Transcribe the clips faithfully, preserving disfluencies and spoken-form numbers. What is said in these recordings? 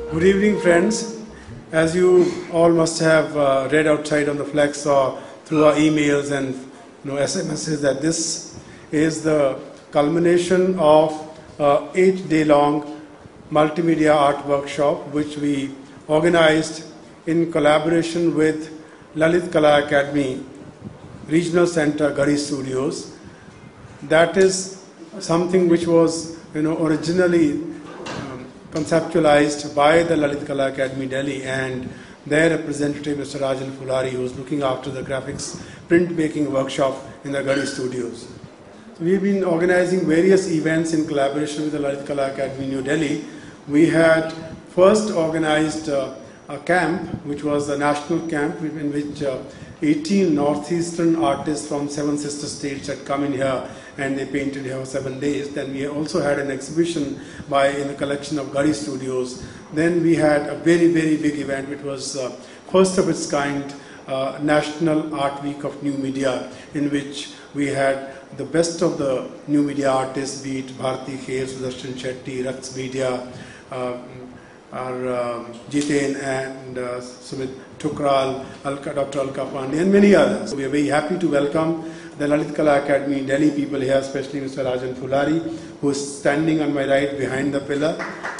Good evening, friends. As you all must have uh, read outside on the flex or through our emails and you know, S M Ses, that this is the culmination of uh, eight-day-long multimedia art workshop which we organized in collaboration with Lalit Kala Academy Regional Center, Garhi Studios. That is something which was you know, originally conceptualized by the Lalit Kala Academy Delhi and their representative Mister Rajan Fulari, who is looking after the graphics printmaking workshop in the Garhi Studios. So we've been organizing various events in collaboration with the Lalit Kala Academy New Delhi. We had first organized uh, a camp, which was a national camp in which uh, eighteen northeastern artists from seven sister states had come in here and they painted here for seven days. Then we also had an exhibition by in the collection of Garhi Studios. Then we had a very, very big event, which was uh, first of its kind, uh, National Art Week of New Media, in which we had the best of the new media artists, be it Bharti Kher, Sudarshan Shetty, Raks Media, uh, our uh, Jiten and uh, Sumit Thukral, Alka, Doctor Alka Pandey, and many others. We are very happy to welcome the Lalit Kala Academy Delhi people here, especially Mister Rajan Fulari, who is standing on my right behind the pillar.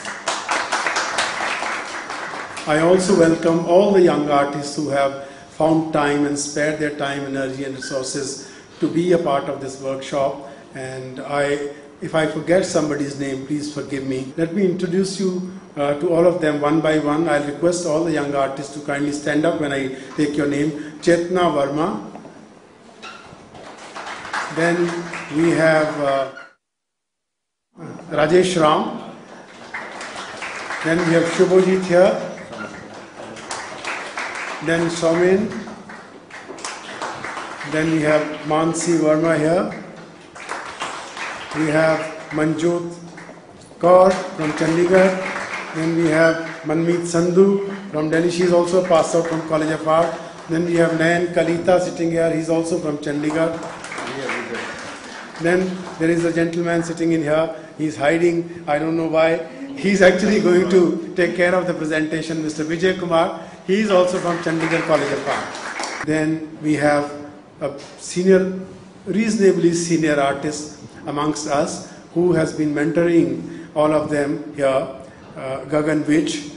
I also welcome all the young artists who have found time and spared their time, energy and resources to be a part of this workshop. And I, if I forget somebody's name, please forgive me. Let me introduce you uh, to all of them one by one. I'll request all the young artists to kindly stand up when I take your name. Chetna Verma. Then we have uh, Rajesh Ram. Then we have Shubhojit here. Then Somin. Then we have Mansi Verma here. We have Manjot Kaur from Chandigarh. Then we have Manmeet Sandhu from Delhi. She is also passed out from College of Art. Then we have Nayan Kalita sitting here. He is also from Chandigarh. Then there is a gentleman sitting in here. He is hiding. I don't know why. He is actually going to take care of the presentation. Mister Vijay Kumar. He is also from Chandigarh College of Art. Then we have a senior, reasonably senior artist amongst us who has been mentoring all of them here, uh, Gagan Vij.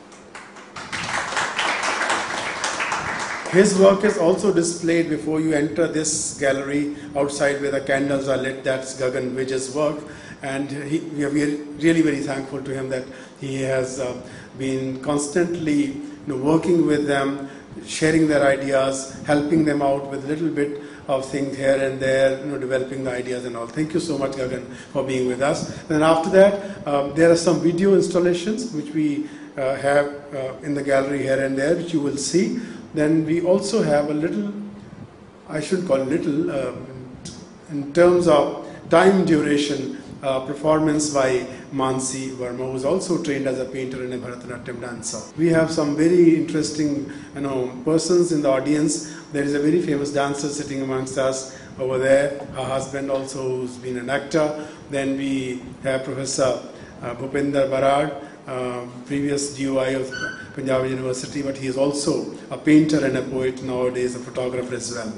His work is also displayed before you enter this gallery outside where the candles are lit. That's Gagan Vij's work, and he, we are really very thankful to him that he has uh, been constantly you know, working with them, sharing their ideas, helping them out with a little bit of things here and there, you know, developing the ideas and all. Thank you so much, Gagan, for being with us. Then after that, um, there are some video installations which we uh, have uh, in the gallery here and there, which you will see. Then we also have a little, I shouldn't call it little, uh, in terms of time duration, uh, performance by Mansi Verma, who is also trained as a painter and a Bharatanatyam dancer. We have some very interesting you know, persons in the audience. There is a very famous dancer sitting amongst us over there, her husband also, who's been an actor. Then we have Professor uh, Bhupinder Barad, Uh, previous G O I of Punjab University, but he is also a painter and a poet nowadays, a photographer as well.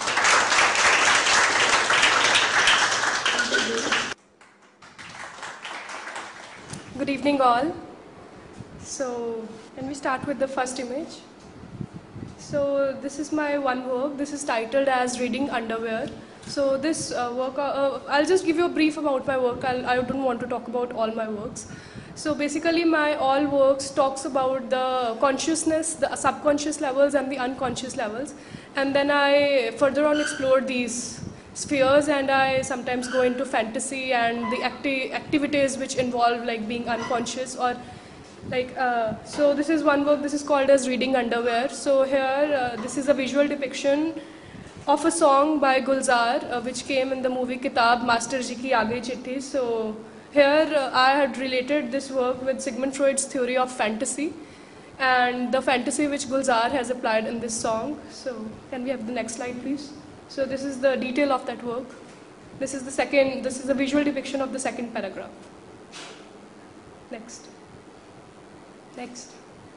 Good evening all. So, can we start with the first image? So, this is my one work. This is titled as Reading Underwear. So, this uh, work, uh, I'll just give you a brief about my work. I'll, I don't want to talk about all my works. So basically my all works talks about the consciousness, the subconscious levels and the unconscious levels, and then I further on explore these spheres, and I sometimes go into fantasy and the acti activities which involve like being unconscious or like, uh, so this is one work, this is called as Reading Underwear. So here uh, this is a visual depiction of a song by Gulzar uh, which came in the movie Kitab Master Ji Ki Aage Chitti. So here uh, I had related this work with Sigmund Freud's theory of fantasy and the fantasy which Gulzar has applied in this song. So can we have the next slide please? So this is the detail of that work. This is the second, this is a visual depiction of the second paragraph. Next. Next.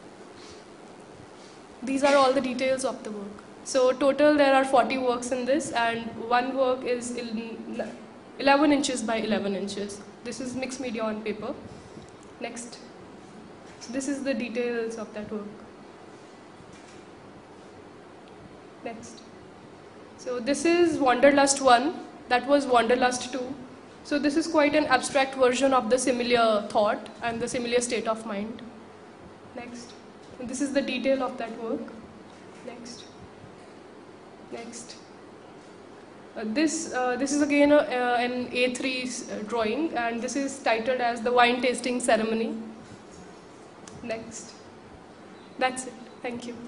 These are all the details of the work. So total there are forty works in this, and one work is eleven inches by eleven inches. This is mixed media on paper. Next. So this is the details of that work. Next. So this is Wanderlust one, that was Wanderlust two. So this is quite an abstract version of the similar thought and the similar state of mind. Next. And this is the detail of that work. Next. Next. Uh, this, uh, this is again a, uh, an A three drawing, and this is titled as the wine tasting ceremony. Next. That's it. Thank you.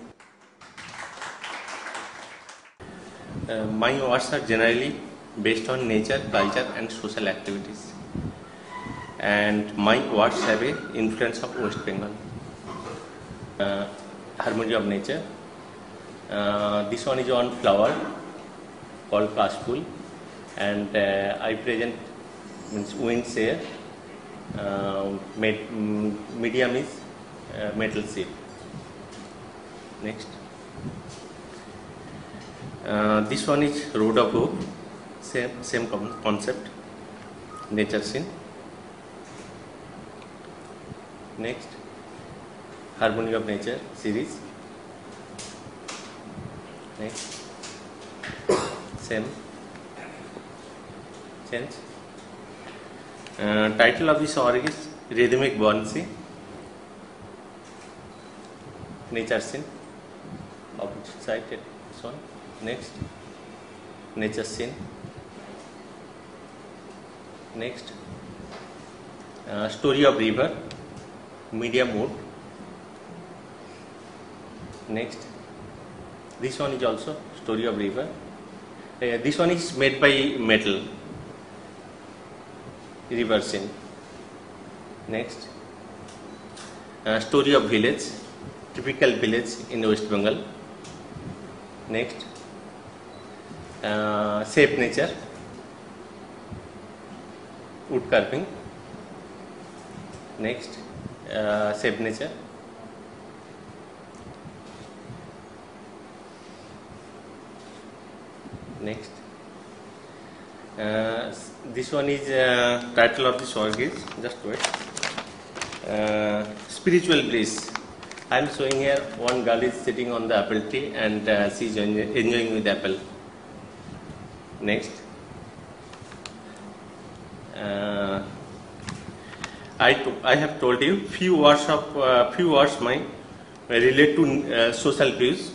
Uh, my works are generally based on nature, culture and social activities, and my works have a influence of West Bengal. Uh, harmony of nature. Uh, this one is on flower called Kashful, and uh, I present means winds here. Uh, med medium is uh, metal shape. Next. Uh, this one is Road of Hope, same same concept, nature scene. Next, Harmony of Nature series. Next, same change. Uh, title of this work is Rhythmic Buoyancy, nature scene. Opposite side, this one. Next, nature scene. Next, uh, story of river, medium wood. Next, this one is also story of river. Uh, this one is made by metal, river scene. Next, uh, story of village, typical village in West Bengal. Next, uh, shape nature, wood carving. Next, uh, shape nature. Next, uh, this one is uh, title of this work is just wait. Uh, spiritual bliss. I am showing here one girl is sitting on the apple tree and uh, she is enjoying with apple. Next, uh, I I have told you few words of uh, few words my relate to uh, social views.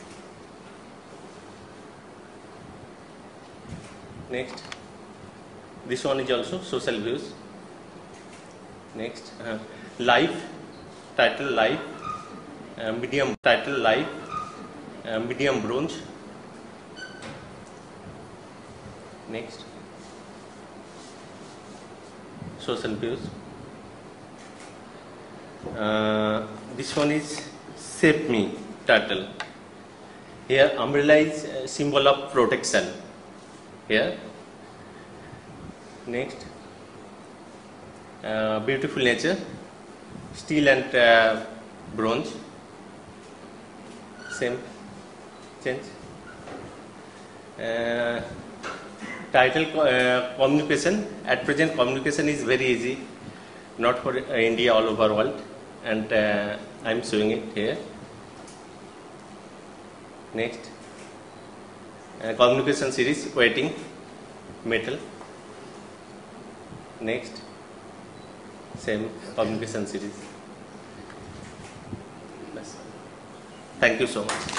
Next, this one is also social views. Next, uh, life, title life, uh, medium title life, uh, medium bronze. Next, social views. Uh, this one is Save Me, title. Here umbrella is a symbol of protection. Here. Next, uh, beautiful nature, steel and uh, bronze. Same change. Uh, title uh, communication. At present, communication is very easy, not for uh, India, all over world, and uh, I am showing it here. Next, uh, communication series, waiting, metal. Next, same communication series. Bas. Thank you so much.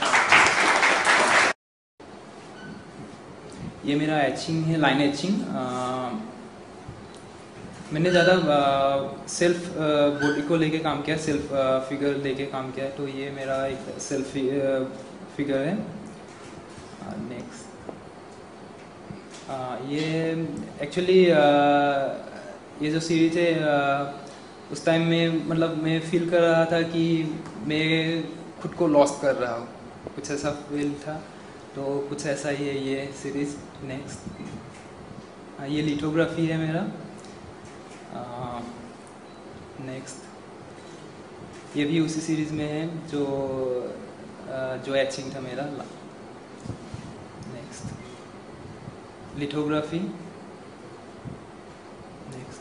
ये मेरा etching है, line etching. मैंने ज़्यादा self body को लेके काम किया, self figure लेके काम किया, तो ये मेरा एक सेल्फ फिगर है। नेक्स्ट, ये एक्चुअली ये जो सीरीज है उस टाइम में मतलब मैं फील कर रहा था कि मैं खुद को लॉस्ट कर रहा हूँ, कुछ ऐसा फील था, तो कुछ ऐसा ही है ये सीरीज। नेक्स्ट, ये लिथोग्राफी है मेरा। नेक्स्ट, ये भी उसी सीरीज में है जो जो एचिंग था मेरा। Next lithography. नेक्स्ट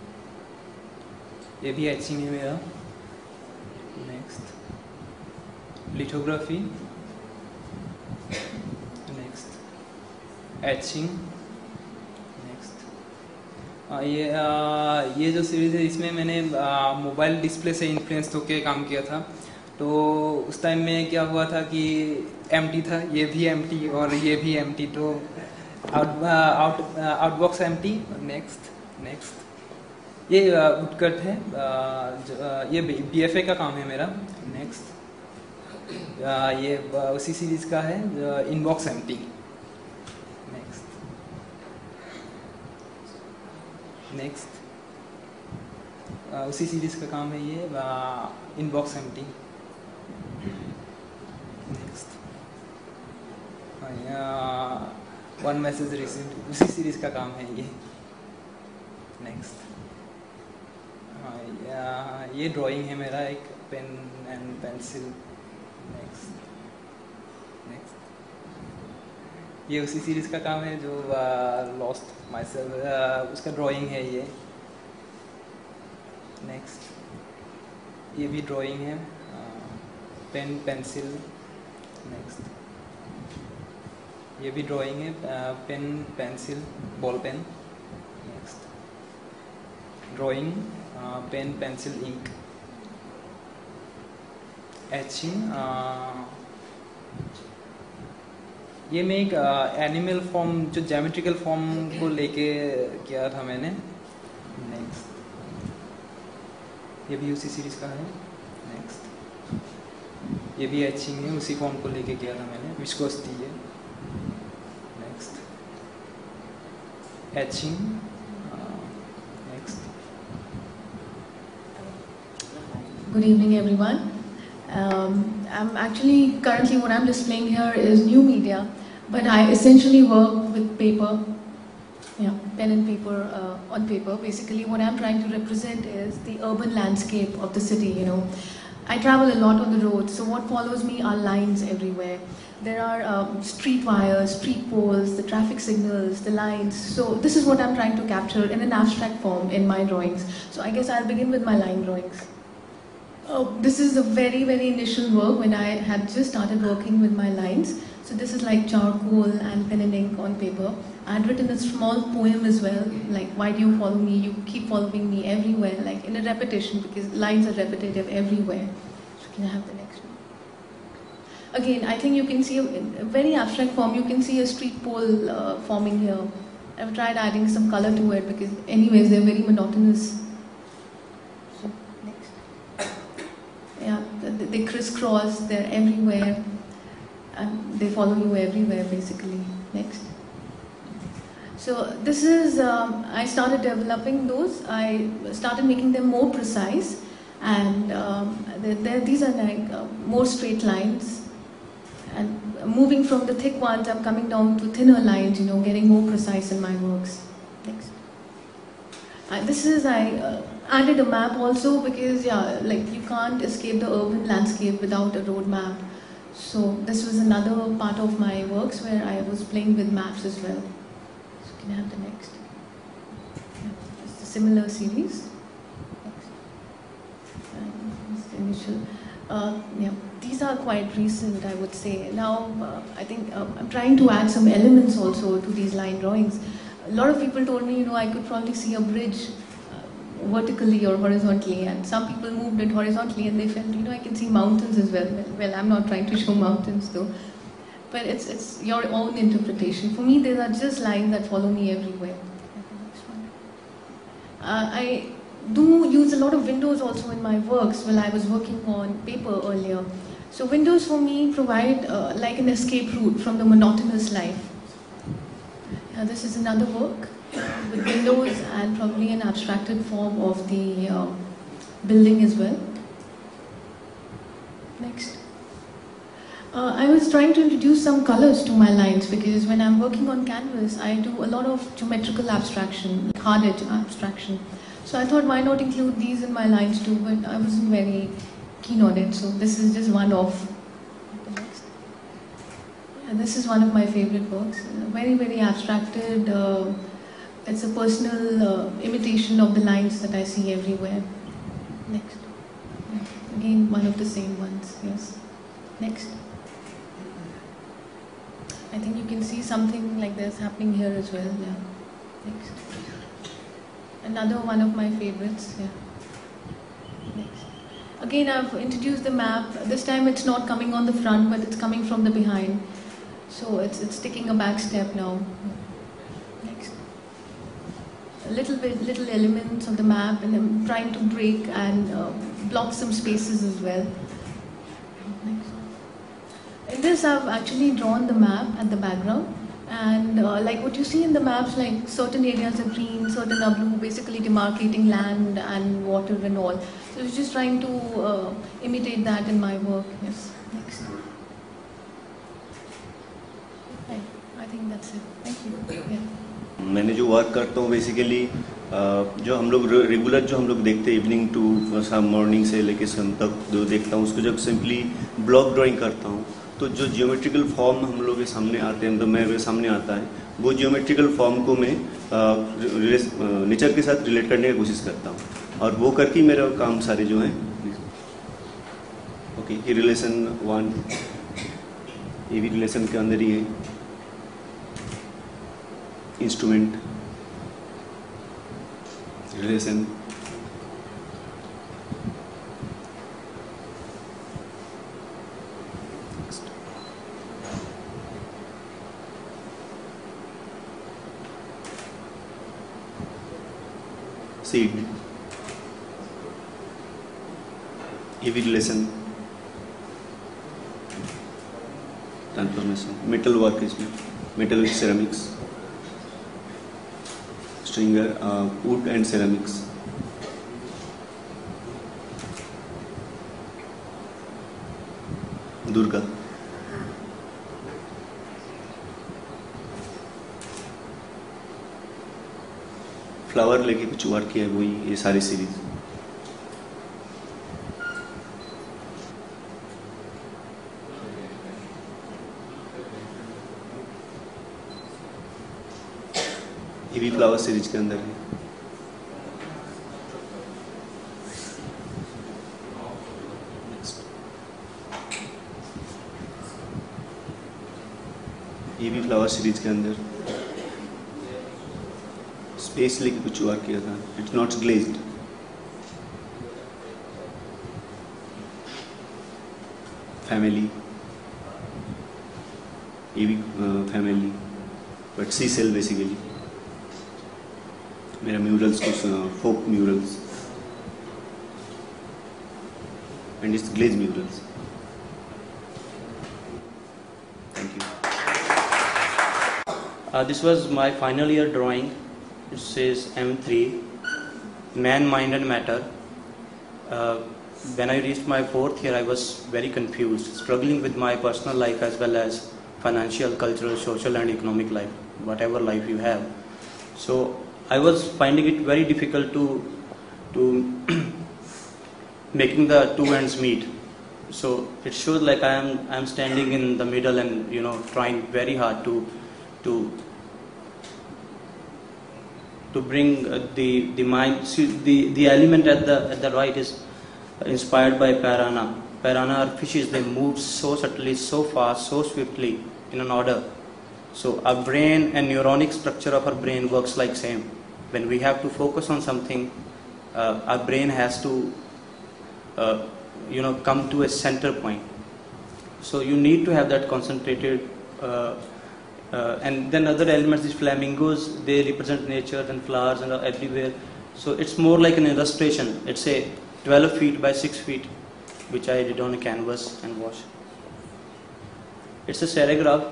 ये भी एचिंग है मेरा। Next lithography. Next etching. Next ये आ, ये जो सीरीज है इसमें मैंने मोबाइल डिस्प्ले से इन्फ्लुएंस होकर काम किया था। तो उस टाइम में क्या हुआ था कि एम्प्टी था, ये भी एम्प्टी और ये भी एम्प्टी, तो out out outbox empty. Next next ये वुडकट है, आ, जो, आ, ये बीएफए का काम है मेरा। नेक्स्ट ये उसी सीरीज का है, इनबॉक्स एम्प्टी। नेक्स्ट नेक्स्ट उसी सीरीज का काम है ये, inbox empty. Next one message received, उसी सीरीज का काम है ये। नेक्स्ट ये ड्राइंग है मेरा, एक pen and pencil. Next next ये उसी सीरीज का काम है जो लॉस्ट माई सेल्फ, उसका ड्राइंग है ये। नेक्स्ट ये भी ड्राइंग है, पेन पेंसिल। नेक्स्ट ये भी ड्राइंग है, pen pencil ball pen. Next drawing pen pencil ink. Etching ये मैं एक एनिमल फॉर्म, जो ज्योमेट्रिकल फॉर्म को लेके किया था मैंने। नेक्स्ट ये भी उसी सीरीज का है। नेक्स्ट ये भी एचिंग है, उसी फॉर्म को लेके किया था मैंने, विस्कोसिटी है। Next etching. Next Good evening, everyone. Um, I'm actually currently what I'm displaying here is new media, but I essentially work with paper, yeah, pen and paper uh, on paper. Basically, what I'm trying to represent is the urban landscape of the city. You know, I travel a lot on the road, so what follows me are lines everywhere. There are um, street wires, street poles, the traffic signals, the lines. So this is what I'm trying to capture in an abstract form in my drawings. So I guess I'll begin with my line drawings. Oh, this is a very, very initial work when I had just started working with my lines. So this is like charcoal and pen and ink on paper. I had written a small poem as well, like, why do you follow me? You keep following me everywhere, like in a repetition, because lines are repetitive everywhere. So can I have the next one? Again, I think you can see a, a very abstract form. You can see a street pole uh, forming here. I've tried adding some color to it because anyways, they're very monotonous. Yeah, they crisscross, they're everywhere, and they follow you everywhere basically. Next. So this is, um, I started developing those, I started making them more precise, and um, they're, they're, these are like uh, more straight lines, and moving from the thick ones, I'm coming down to thinner lines, you know, getting more precise in my works. Next. Uh, this is, I uh, added a map also because, yeah, like you can't escape the urban landscape without a road map. So this was another part of my works where I was playing with maps as well. So can I have the next? Yeah, it's a similar series. Next. And this is the initial. Uh, yeah, these are quite recent, I would say. Now, uh, I think uh, I'm trying to add some elements also to these line drawings. A lot of people told me, you know, I could probably see a bridge uh, vertically or horizontally, and some people moved it horizontally and they felt, you know, I can see mountains as well. Well, well I'm not trying to show mountains though, but it's, it's your own interpretation. For me, these are just lines that follow me everywhere. Uh, I do use a lot of windows also in my works while I was working on paper earlier. So windows for me provide uh, like an escape route from the monotonous life. Uh, this is another work uh, with windows and probably an abstracted form of the uh, building as well. Next. Uh, I was trying to introduce some colors to my lines because when I'm working on canvas, I do a lot of geometrical abstraction, hard edge abstraction. So I thought, why not include these in my lines too, but I wasn't very keen on it. So this is just one of the next. And this is one of my favorite works. Uh, very, very abstracted. Uh, it's a personal uh, imitation of the lines that I see everywhere. Next. Yeah. Again, one of the same ones. Yes. Next. I think you can see something like this happening here as well. Yeah. Next. Another one of my favorites. Yeah. Next. Again, I've introduced the map. This time it's not coming on the front, but it's coming from the behind. So it's it's taking a back step now. Next. A little bit, little elements of the map, and I'm trying to break and uh, block some spaces as well. Next. In this, I've actually drawn the map at the background, and uh, like what you see in the maps, like certain areas are green, certain are blue, basically demarcating land and water and all. So I was just trying to uh, imitate that in my work. Yes. Next. Okay. I think that's it. Thank you. Yeah. मैंने जो work करता हूँ basically जो हम लोग regular जो हम लोग देखते हैं इवनिंग टू शाम मॉर्निंग से लेके शाम तक जो देखता हूँ उसको जब सिंपली ब्लॉक ड्राइंग करता हूँ तो जो जियोमेट्रिकल फॉर्म हम लोग के सामने आते हैं तो मेरे सामने आता है वो जियोमेट्रिकल फॉर्म को मैं नेचर के साथ रिलेट करने की कोशिश करता हूँ और वो करके मेरा काम सारे जो हैं ओके ये रिलेशन वन ये भी रिलेशन के अंदर ही है इंस्ट्रूमेंट रिलेशन सीड ये भी रिलेशन ट्रांसफॉर्मेशन मेटल वर्क इसमें metal with ceramics stringer, uh, wood and ceramics. Durga. Flower लेके कुछ वर्क किया है वही ये सारी सीरीज ये भी फ्लावर सीरीज के अंदर है ये भी फ्लावर सीरीज के अंदर स्पेस लेके कुछ वर्क किया था इट्स नॉट ग्लेज्ड फैमिली ये भी family but sea shell basically मेरा म्यूरल्स कुछ folk murals and it's glaze murals thank you Uh, this was my final year drawing. It says M three, Man, Mind and Matter. Uh, when I reached my fourth year, I was very confused, struggling with my personal life as well as financial, cultural, social and economic life, whatever life you have. So I was finding it very difficult to to making the two ends meet. So it shows like I am I am standing in the middle and you know trying very hard to to to bring uh, the the mind. See, the the element at the at the right is inspired by piranha. Piranha are fishes. They move so subtly, so fast, so swiftly in an order. So our brain and neuronic structure of our brain works like same. When we have to focus on something, uh, our brain has to uh, you know come to a center point. So you need to have that concentrated. Uh, Uh, and then other elements, these flamingos, they represent nature and flowers and everywhere. So it's more like an illustration. It's a twelve feet by six feet, which I did on a canvas and wash. It's a serigraph.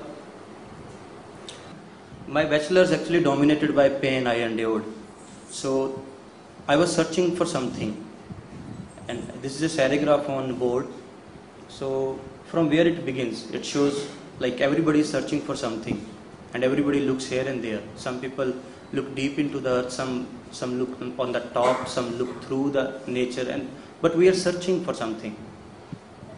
My bachelor's actually dominated by pain I endured. So I was searching for something. And this is a serigraph on board. So from where it begins, it shows like everybody is searching for something and everybody looks here and there. Some people look deep into the earth, some some look on the top, some look through the nature, and but we are searching for something.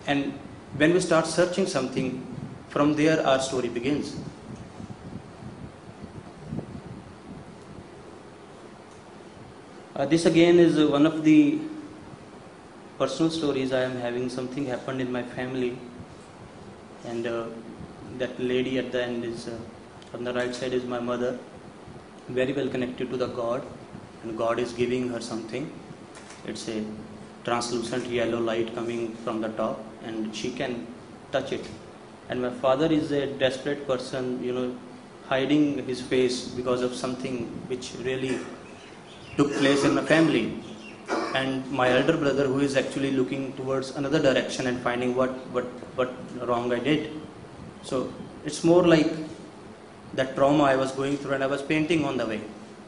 and when we start searching something, from there our story begins. Uh, this again is uh, one of the personal stories I am having. Something happened in my family, and uh, that lady at the end is, uh, on the right side is my mother, very well connected to the God, and God is giving her something. It's a translucent yellow light coming from the top, and she can touch it. And my father is a desperate person, you know, hiding his face because of something which really took place in my family. And my elder brother, who is actually looking towards another direction and finding what, what, what wrong I did. So it's more like that trauma I was going through, and I was painting on the way.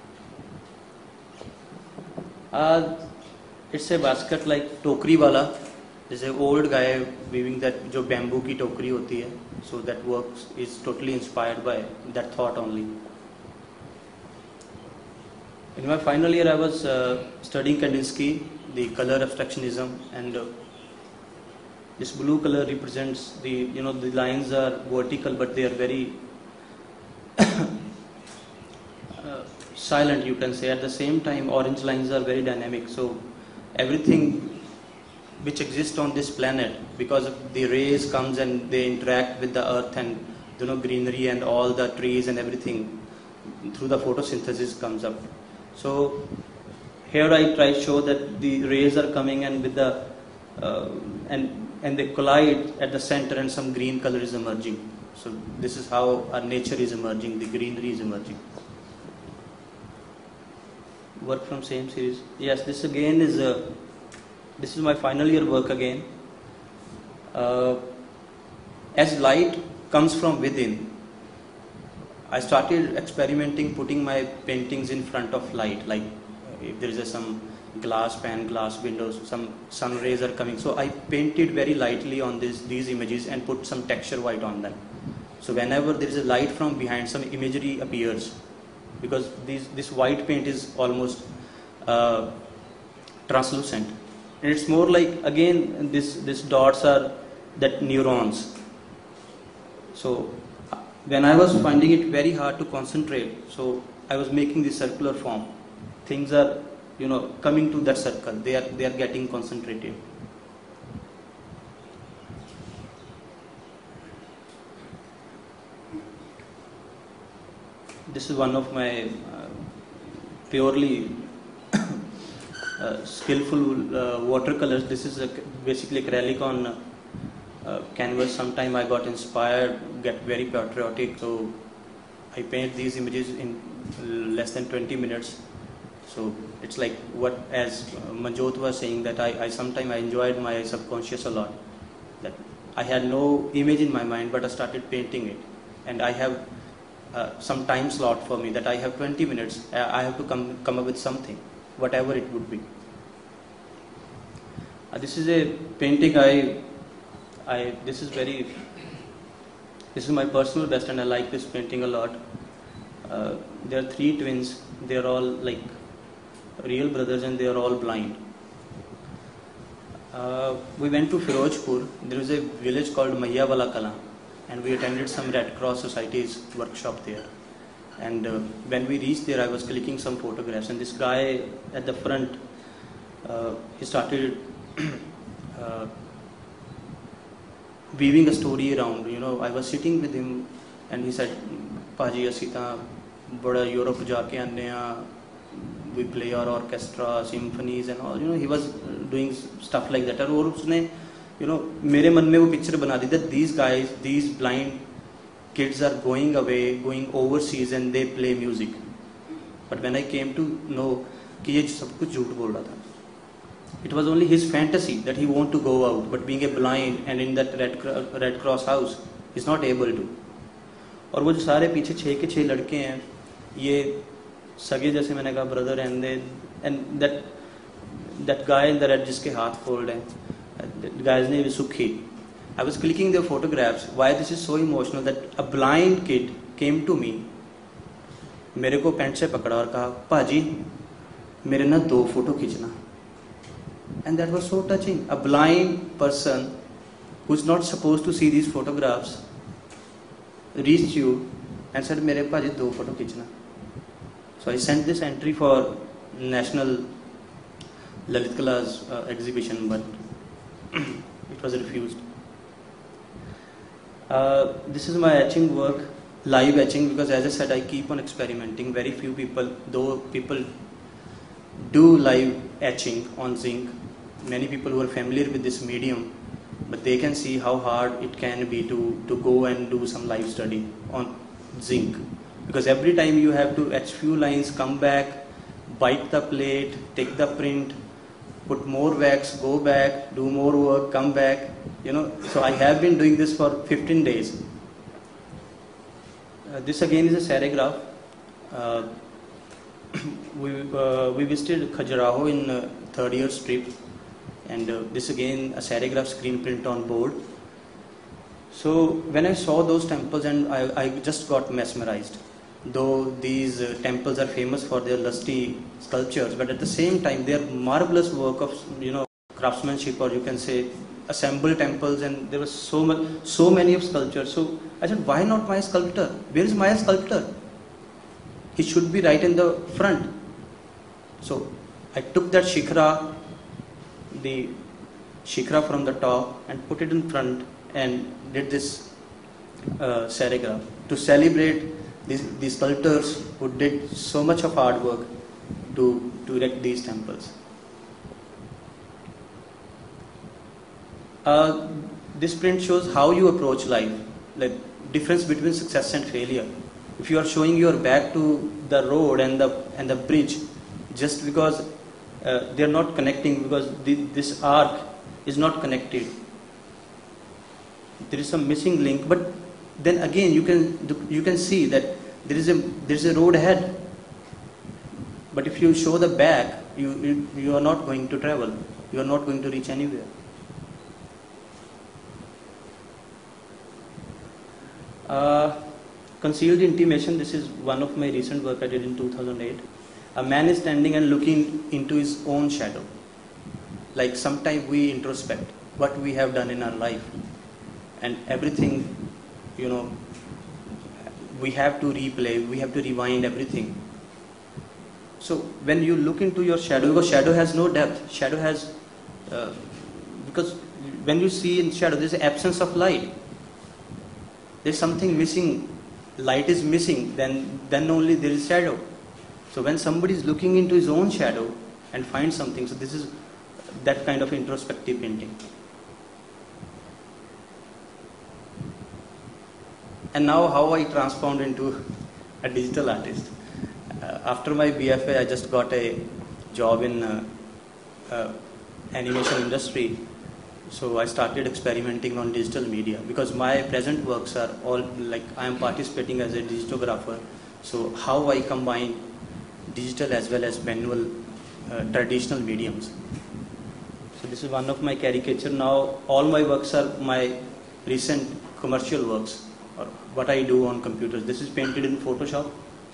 Uh, it's a basket like tokri wala. There's an old guy weaving that jo bamboo ki tokri hoti hai. So that works is totally inspired by that thought only. In my final year, I was uh, studying Kandinsky, the color abstractionism, and uh, this blue color represents the, you know, the lines are vertical, but they are very uh, silent, you can say. At the same time, orange lines are very dynamic. So everything which exists on this planet, because of the rays comes and they interact with the earth, and, you know, greenery and all the trees and everything through the photosynthesis comes up. So here I try to show that the rays are coming and with the uh, and and they collide at the center, and some green color is emerging. So this is how our nature is emerging, the greenery is emerging. Work from same series. Yes, this again is a, this is my final year work again. Uh, as light comes from within, I started experimenting, putting my paintings in front of light, like if there is a, some glass pane, glass windows, some sun rays are coming. So I painted very lightly on this, these images and put some texture white on them. So whenever there is a light from behind, some imagery appears, because these, this white paint is almost uh, translucent. And it's more like, again, this, this dots are that neurons. So when I was finding it very hard to concentrate, so I was making this circular form. Things are, you know, coming to that circle. They are, they are getting concentrated. This is one of my uh, purely uh, skillful uh, watercolors. This is a, basically acrylic on uh, uh, canvas. Sometime I got inspired, get very patriotic, so I paint these images in less than twenty minutes. So it's like what, as Manjot was saying, that I, I sometimes I enjoyed my subconscious a lot. That I had no image in my mind, but I started painting it, and I have Uh, some time slot for me that I have twenty minutes. I have to come come up with something, whatever it would be. Uh, this is a painting. I, I this is very. This is my personal best, and I like this painting a lot. Uh, there are three twins. They are all like real brothers, and they are all blind. Uh, we went to Firozpur. There is a village called Mayyawala Kala, and we attended some Red Cross Society's workshop there. And uh, when we reached there, I was clicking some photographs, and this guy at the front, uh, he started uh, weaving a story around. You know, I was sitting with him, and he said, "Paji, assi ta bada Europe jaake aane ha. We play our orchestra, symphonies, and all." You know, he was doing stuff like that. And उसने you know, मेरे मन में वो picture बना दी that these guys, these blind kids are going away, going overseas, and they play music. But when I came to know कि ये सब कुछ झूठ बोल रहा था. It was only his fantasy that he want to go out, but being a blind and in that Red, Red Cross house, he's not able to. और वो जो सारे पीछे छः के छः लड़के हैं, ये सगे जैसे मैंने कहा brother, and they, and that that guy in the red जिसके हाथ fold हैं. The guy's name is Sukhi. I was clicking their photographs. Why this is so emotional that a blind kid came to me, मेरे को paint से पकड़ा और कहा, "पाजी, मेरे ना दो फोटो खींचना." And that was so touching. A blind person who's not supposed to see these photographs reached you and said, "Mere bhaji do photo khichna." So I sent this entry for National Lalit Kala's uh, exhibition, but it was refused. Uh, this is my etching work, live etching, because as I said, I keep on experimenting. Very few people, though people do live etching on zinc, many people who are familiar with this medium, but they can see how hard it can be to, to go and do some live study on zinc. Because every time you have to etch few lines, come back, bite the plate, take the print, put more wax, go back, do more work, come back, you know. So I have been doing this for fifteen days. Uh, this again is a serigraph. Uh, we, uh, we visited Khajuraho in uh, third year trip, and uh, this again a serigraph screen print on board. So when I saw those temples, and I, I just got mesmerized. Though these uh, temples are famous for their lusty sculptures, but at the same time they are marvelous work of, you know, craftsmanship, or you can say assembled temples, and there was so much, so many of sculptures. So I said, why not my sculptor? Where is my sculptor? He should be right in the front. So I took that shikhra, the shikhra from the top, and put it in front and did this uh, serigraph to celebrate these, these sculptors who did so much of hard work to, to erect these temples. Uh, this print shows how you approach life, like difference between success and failure. If you are showing your back to the road and the and the bridge, just because uh, they are not connecting, because the, this arc is not connected, there is some missing link. But then again, you can you can see that there is a there is a road ahead. But if you show the back, you you, you are not going to travel. You are not going to reach anywhere. Uh, concealed intimation. This is one of my recent work I did in two thousand eight. A man is standing and looking into his own shadow. Like sometimes we introspect what we have done in our life, and everything, you know, we have to replay, we have to rewind everything. So when you look into your shadow, because shadow has no depth, shadow has, uh, because when you see in shadow, there is an absence of light. There is something missing, light is missing, then, then only there is shadow. So when somebody is looking into his own shadow and finds something, so this is that kind of introspective painting. And now how I transformed into a digital artist. Uh, after my B F A, I just got a job in uh, uh, animation industry. So I started experimenting on digital media, because my present works are all like I am participating as a digitographer. So how I combine digital as well as manual uh, traditional mediums. So this is one of my caricature. Now all my works are my recent commercial works, or what I do on computers. This is painted in Photoshop.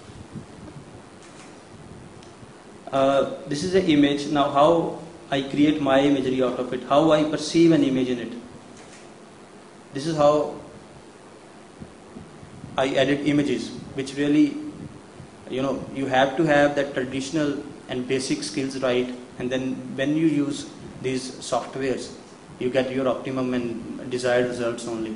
Uh, this is an image. Now how I create my imagery out of it, how I perceive an image in it. This is how I edit images, which really, you know, you have to have that traditional and basic skills right, and then when you use these softwares, you get your optimum and desired results only.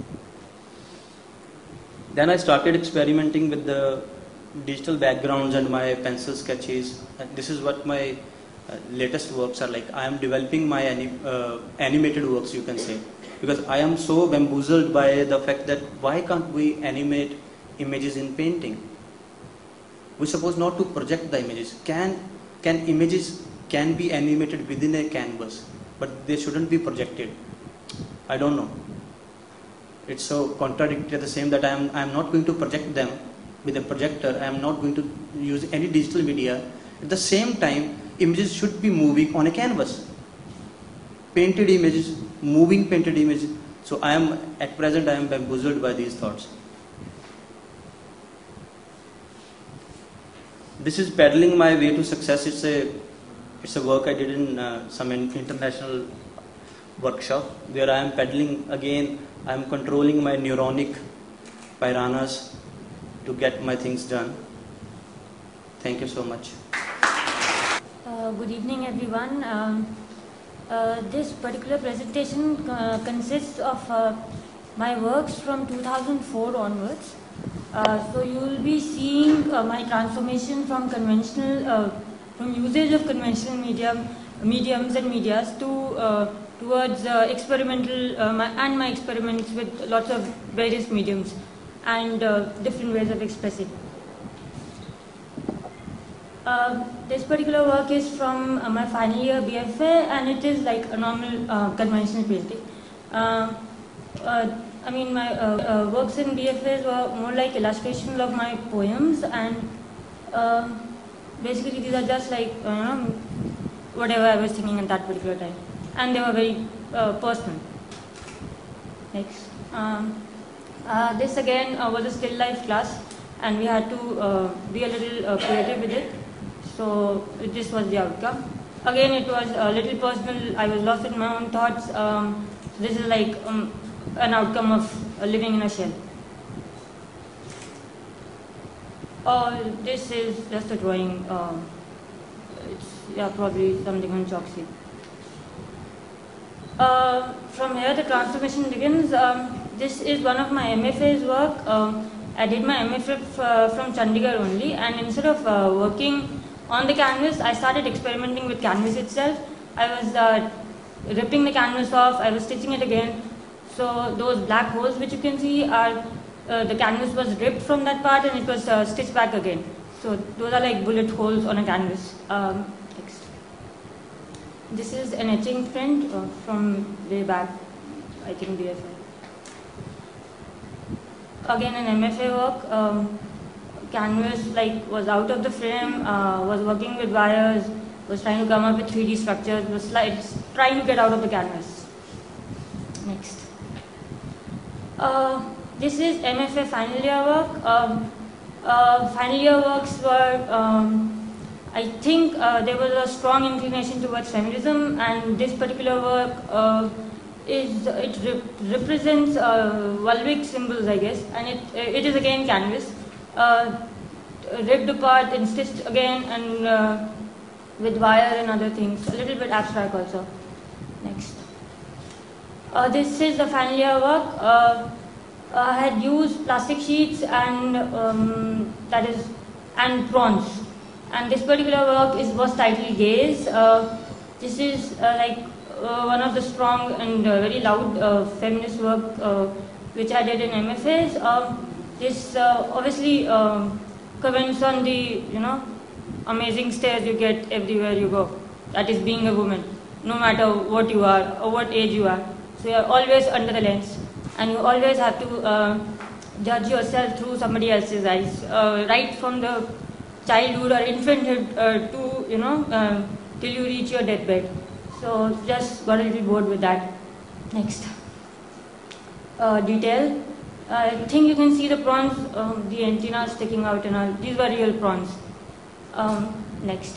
Then I started experimenting with the digital backgrounds and my pencil sketches. And this is what my uh, latest works are like. I am developing my anim uh, animated works, you can say, because I am so bamboozled by the fact that why can't we animate images in painting? We suppose not to project the images. Can can images can be animated within a canvas, but they shouldn't be projected. I don't know. It's so contradictory at the same that I am I am not going to project them with a projector. I am not going to use any digital media. At the same time, images should be moving on a canvas. Painted images, moving painted images. So I am at present I am bamboozled by these thoughts. This is Paddling My Way to Success. It's a it's a work I did in uh, some international workshop where I am pedaling again. I am controlling my neuronic piranhas to get my things done. Thank you so much. Uh, good evening, everyone. Um, uh, this particular presentation uh, consists of uh, my works from two thousand four onwards. Uh, so you will be seeing uh, my transformation from conventional, uh, from usage of conventional medium, mediums and medias to uh, towards uh, experimental uh, my, and my experiments with lots of various mediums and uh, different ways of expressing. Uh, this particular work is from uh, my final year B F A, and it is like a normal uh, conventional painting. Uh, uh, I mean, my uh, uh, works in B F As were more like illustrations of my poems, and uh, basically these are just like uh, you know, whatever I was thinking at that particular time, and they were very uh, personal. Next, um, uh, this again uh, was a still life class, and we had to uh, be a little uh, creative with it. So this was the outcome. Again, it was a little personal. I was lost in my own thoughts. Um, this is like um, an outcome of uh, living in a shell. Uh, this is just a drawing. Uh, it's yeah, probably something on chalk sheet. Uh, from here, the transformation begins. Um, this is one of my M F A's work. Um, I did my M F A uh, from Chandigarh only, and instead of uh, working on the canvas, I started experimenting with canvas itself. I was uh, ripping the canvas off, I was stitching it again. So those black holes which you can see are, uh, the canvas was ripped from that part and it was uh, stitched back again. So those are like bullet holes on a canvas. Um, next. This is an etching print uh, from way back, I think B F A. Again an M F A work. Um, canvas like was out of the frame, uh, was working with wires, was trying to come up with three D structures, was like trying to get out of the canvas. Next. Uh, this is M F A final year work. Um, uh, final year works were, um, I think uh, there was a strong inclination towards feminism, and this particular work uh, is, it rep represents uh, Walvic symbols, I guess, and it, it is again canvas. Uh, ripped apart and stitched again, and uh, with wire and other things, a little bit abstract also. Next. Uh, this is the final year work. Uh, I had used plastic sheets and um, that is and bronze. And this particular work is was titled Gaze. Uh, this is uh, like uh, one of the strong and uh, very loud uh, feminist work uh, which I did in M F As. Uh, this uh, obviously um, comments on the you know amazing stares you get everywhere you go. That is being a woman, no matter what you are or what age you are. So you are always under the lens, and you always have to uh, judge yourself through somebody else's eyes, uh, right from the childhood or infanthood uh, to you know uh, till you reach your deathbed. So just got a little bored with that. Next. Uh, detail. I think you can see the prawns, um, the antenna sticking out and all. These were real prawns. Um, next.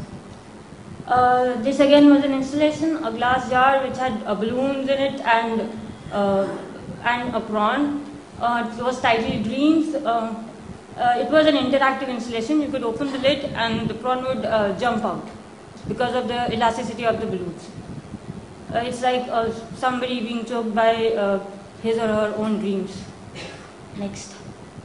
Uh, this again was an installation, a glass jar which had uh, balloons in it and uh, and a prawn. Uh, it was titled Dreams. Uh, uh, it was an interactive installation. You could open the lid and the prawn would uh, jump out because of the elasticity of the balloons. Uh, it's like uh, somebody being choked by uh, his or her own dreams. Next.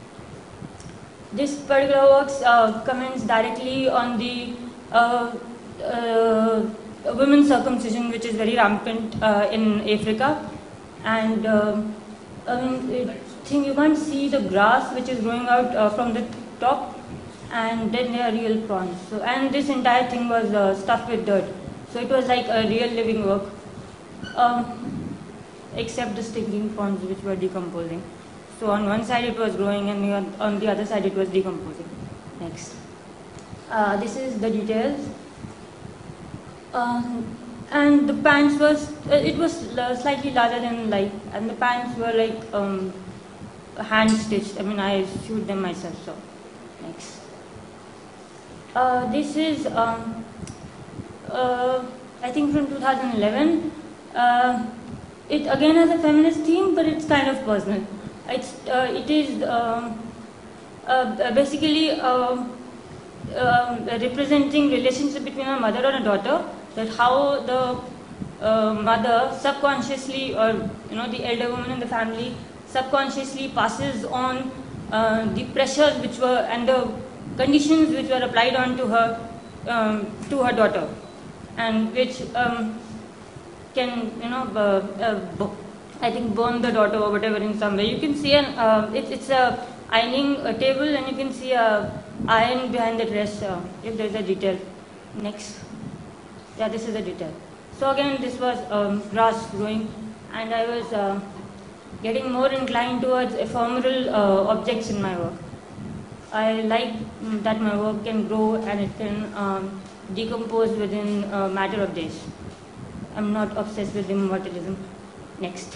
This particular work uh, comments directly on the uh, uh, women's circumcision, which is very rampant uh, in Africa. And uh, I mean, I think you can't see the grass which is growing out uh, from the top, and then there are real prawns. So, and this entire thing was uh, stuffed with dirt. So it was like a real living work, um, except the stinking prawns which were decomposing. So on one side it was growing, and on the other side it was decomposing. Next. Uh, this is the details. Um, and the pants was, uh, it was slightly larger than life, and the pants were like um, hand stitched. I mean, I sewed them myself. So, next. Uh, this is, um, uh, I think from two thousand eleven. Uh, it again has a feminist theme, but it's kind of personal. It's uh, it is um, uh, basically uh, uh, representing relationship between a mother and a daughter. That how the uh, mother subconsciously, or you know, the elder woman in the family subconsciously passes on uh, the pressures which were and the conditions which were applied on to her um, to her daughter, and which um, can, you know, uh, uh, I think burn the daughter or whatever in some way. You can see an uh, it, it's a ironing uh, table, and you can see a iron behind the dress uh, if there is a detail. Next, yeah, this is a detail. So again, this was um, grass growing, and I was uh, getting more inclined towards ephemeral uh, objects in my work. I like mm, that my work can grow and it can um, decompose within a matter of days. I'm not obsessed with immortalism. Next.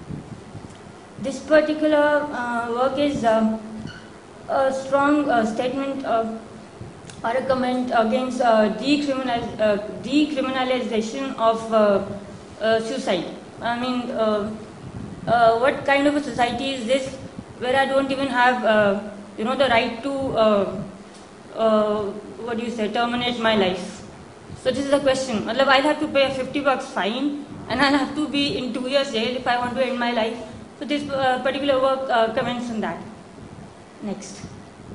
This particular uh, work is uh, a strong uh, statement uh, or a comment against uh, decriminaliz uh, decriminalization of uh, uh, suicide. I mean, uh, uh, what kind of a society is this where I don't even have uh, you know, the right to uh, uh, what do you say, terminate my life? So this is the question. I'll have to pay a fifty bucks fine, and I'll have to be in two years jail if I want to end my life. So this uh, particular work uh, comments on that. Next.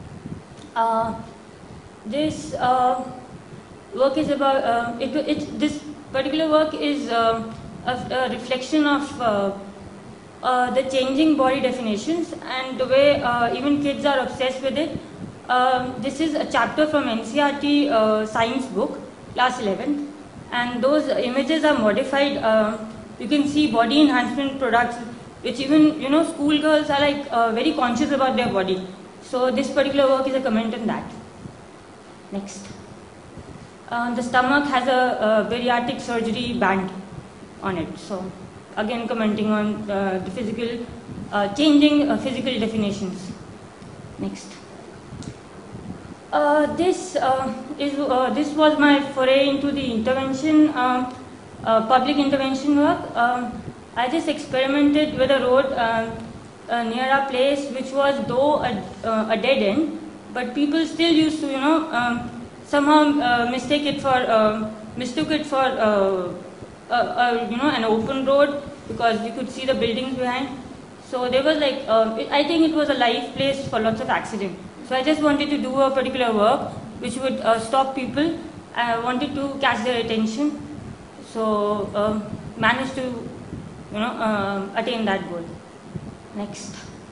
Uh, this uh, work is about, uh, it, it, this particular work is uh, a, a reflection of uh, uh, the changing body definitions and the way uh, even kids are obsessed with it. Uh, this is a chapter from N C R T uh, science book, class eleventh, and those images are modified. Uh, you can see body enhancement products, which even, you know, schoolgirls are like uh, very conscious about their body. So this particular work is a comment on that. Next. Uh, the stomach has a, a bariatric surgery band on it. So again commenting on uh, the physical, uh, changing uh, physical definitions. Next. Uh, this uh, is uh, this was my foray into the intervention, uh, uh, public intervention work. Um, I just experimented with a road uh, uh, near our place, which was though a, uh, a dead end, but people still used to, you know, um, somehow uh, mistake it for uh, mistook it for uh, uh, uh, you know, an open road because you could see the buildings behind. So there was like uh, it, I think it was a live place for lots of accidents. So I just wanted to do a particular work which would uh, stop people. I wanted to catch their attention, so uh, managed to, you know, uh, attain that goal. Next.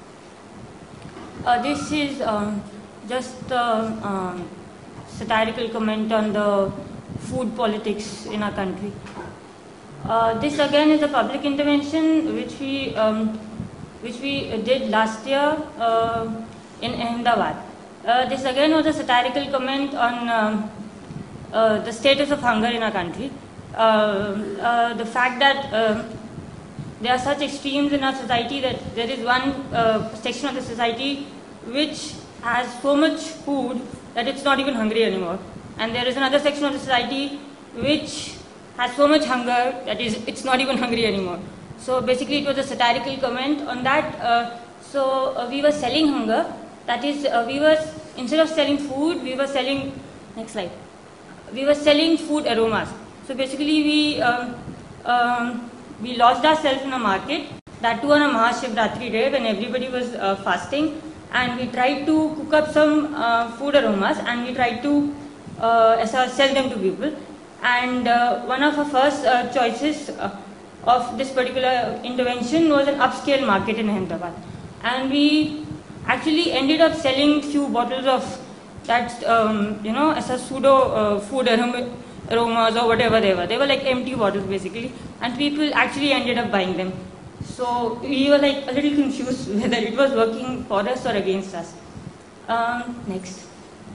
Uh, this is um, just a um, satirical comment on the food politics in our country. Uh, this again is a public intervention which we um, which we did last year uh, in Ahmedabad. Uh, this again was a satirical comment on um, uh, the status of hunger in our country. Uh, uh, the fact that uh, there are such extremes in our society that there is one uh, section of the society which has so much food that it's not even hungry anymore, and there is another section of the society which has so much hunger that is it's not even hungry anymore. So basically it was a satirical comment on that. Uh, so uh, we were selling hunger. That is, uh, we were, instead of selling food, we were selling, next slide, we were selling food aromas. So basically we, um, um, we lost ourselves in a market, that too on a Mahashivratri day when everybody was uh, fasting, and we tried to cook up some uh, food aromas and we tried to uh, sell them to people. And uh, one of our first uh, choices uh, of this particular intervention was an upscale market in Ahmedabad. And we actually ended up selling few bottles of that, um, you know, as a pseudo uh, food aromas or whatever they were. They were like empty bottles basically, and people actually ended up buying them. So we were like a little confused whether it was working for us or against us. Um, next.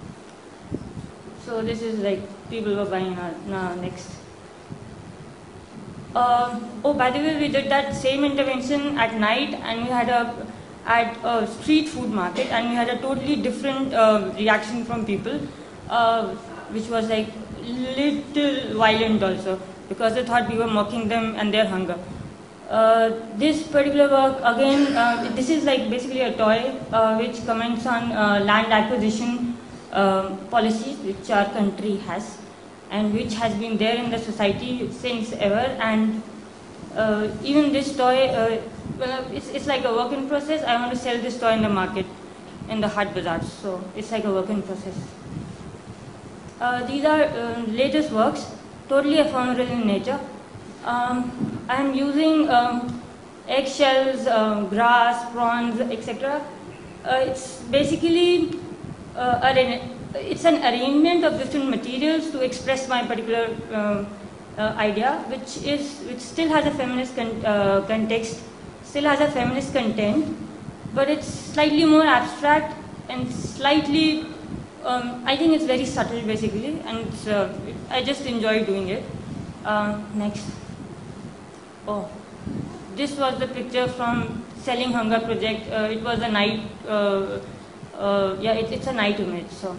So this is like people were buying our, no, next. Uh, oh, by the way, we did that same intervention at night, and we had a at a street food market, and we had a totally different uh, reaction from people, uh, which was like little violent also. because they thought we were mocking them and their hunger. Uh, this particular work, again, uh, this is like basically a toy uh, which comments on uh, land acquisition uh, policies which our country has and which has been there in the society since ever. And uh, even this toy, uh, well, it's, it's like a work in process. I want to sell this toy in the market, in the Haat Bazaars, so it's like a work in process. Uh, these are uh, latest works, totally ephemeral in nature. Um, I am using um, eggshells, um, grass, prawns, et cetera. Uh, it's basically uh, a, it's an arrangement of different materials to express my particular uh, uh, idea, which is which still has a feminist con uh, context, still has a feminist content, but it's slightly more abstract and slightly. Um, I think it's very subtle, basically, and it's, uh, I just enjoy doing it. Uh, next. Oh, this was the picture from Selling Hunger project. Uh, it was a night, uh, uh, yeah, it, it's a night image. So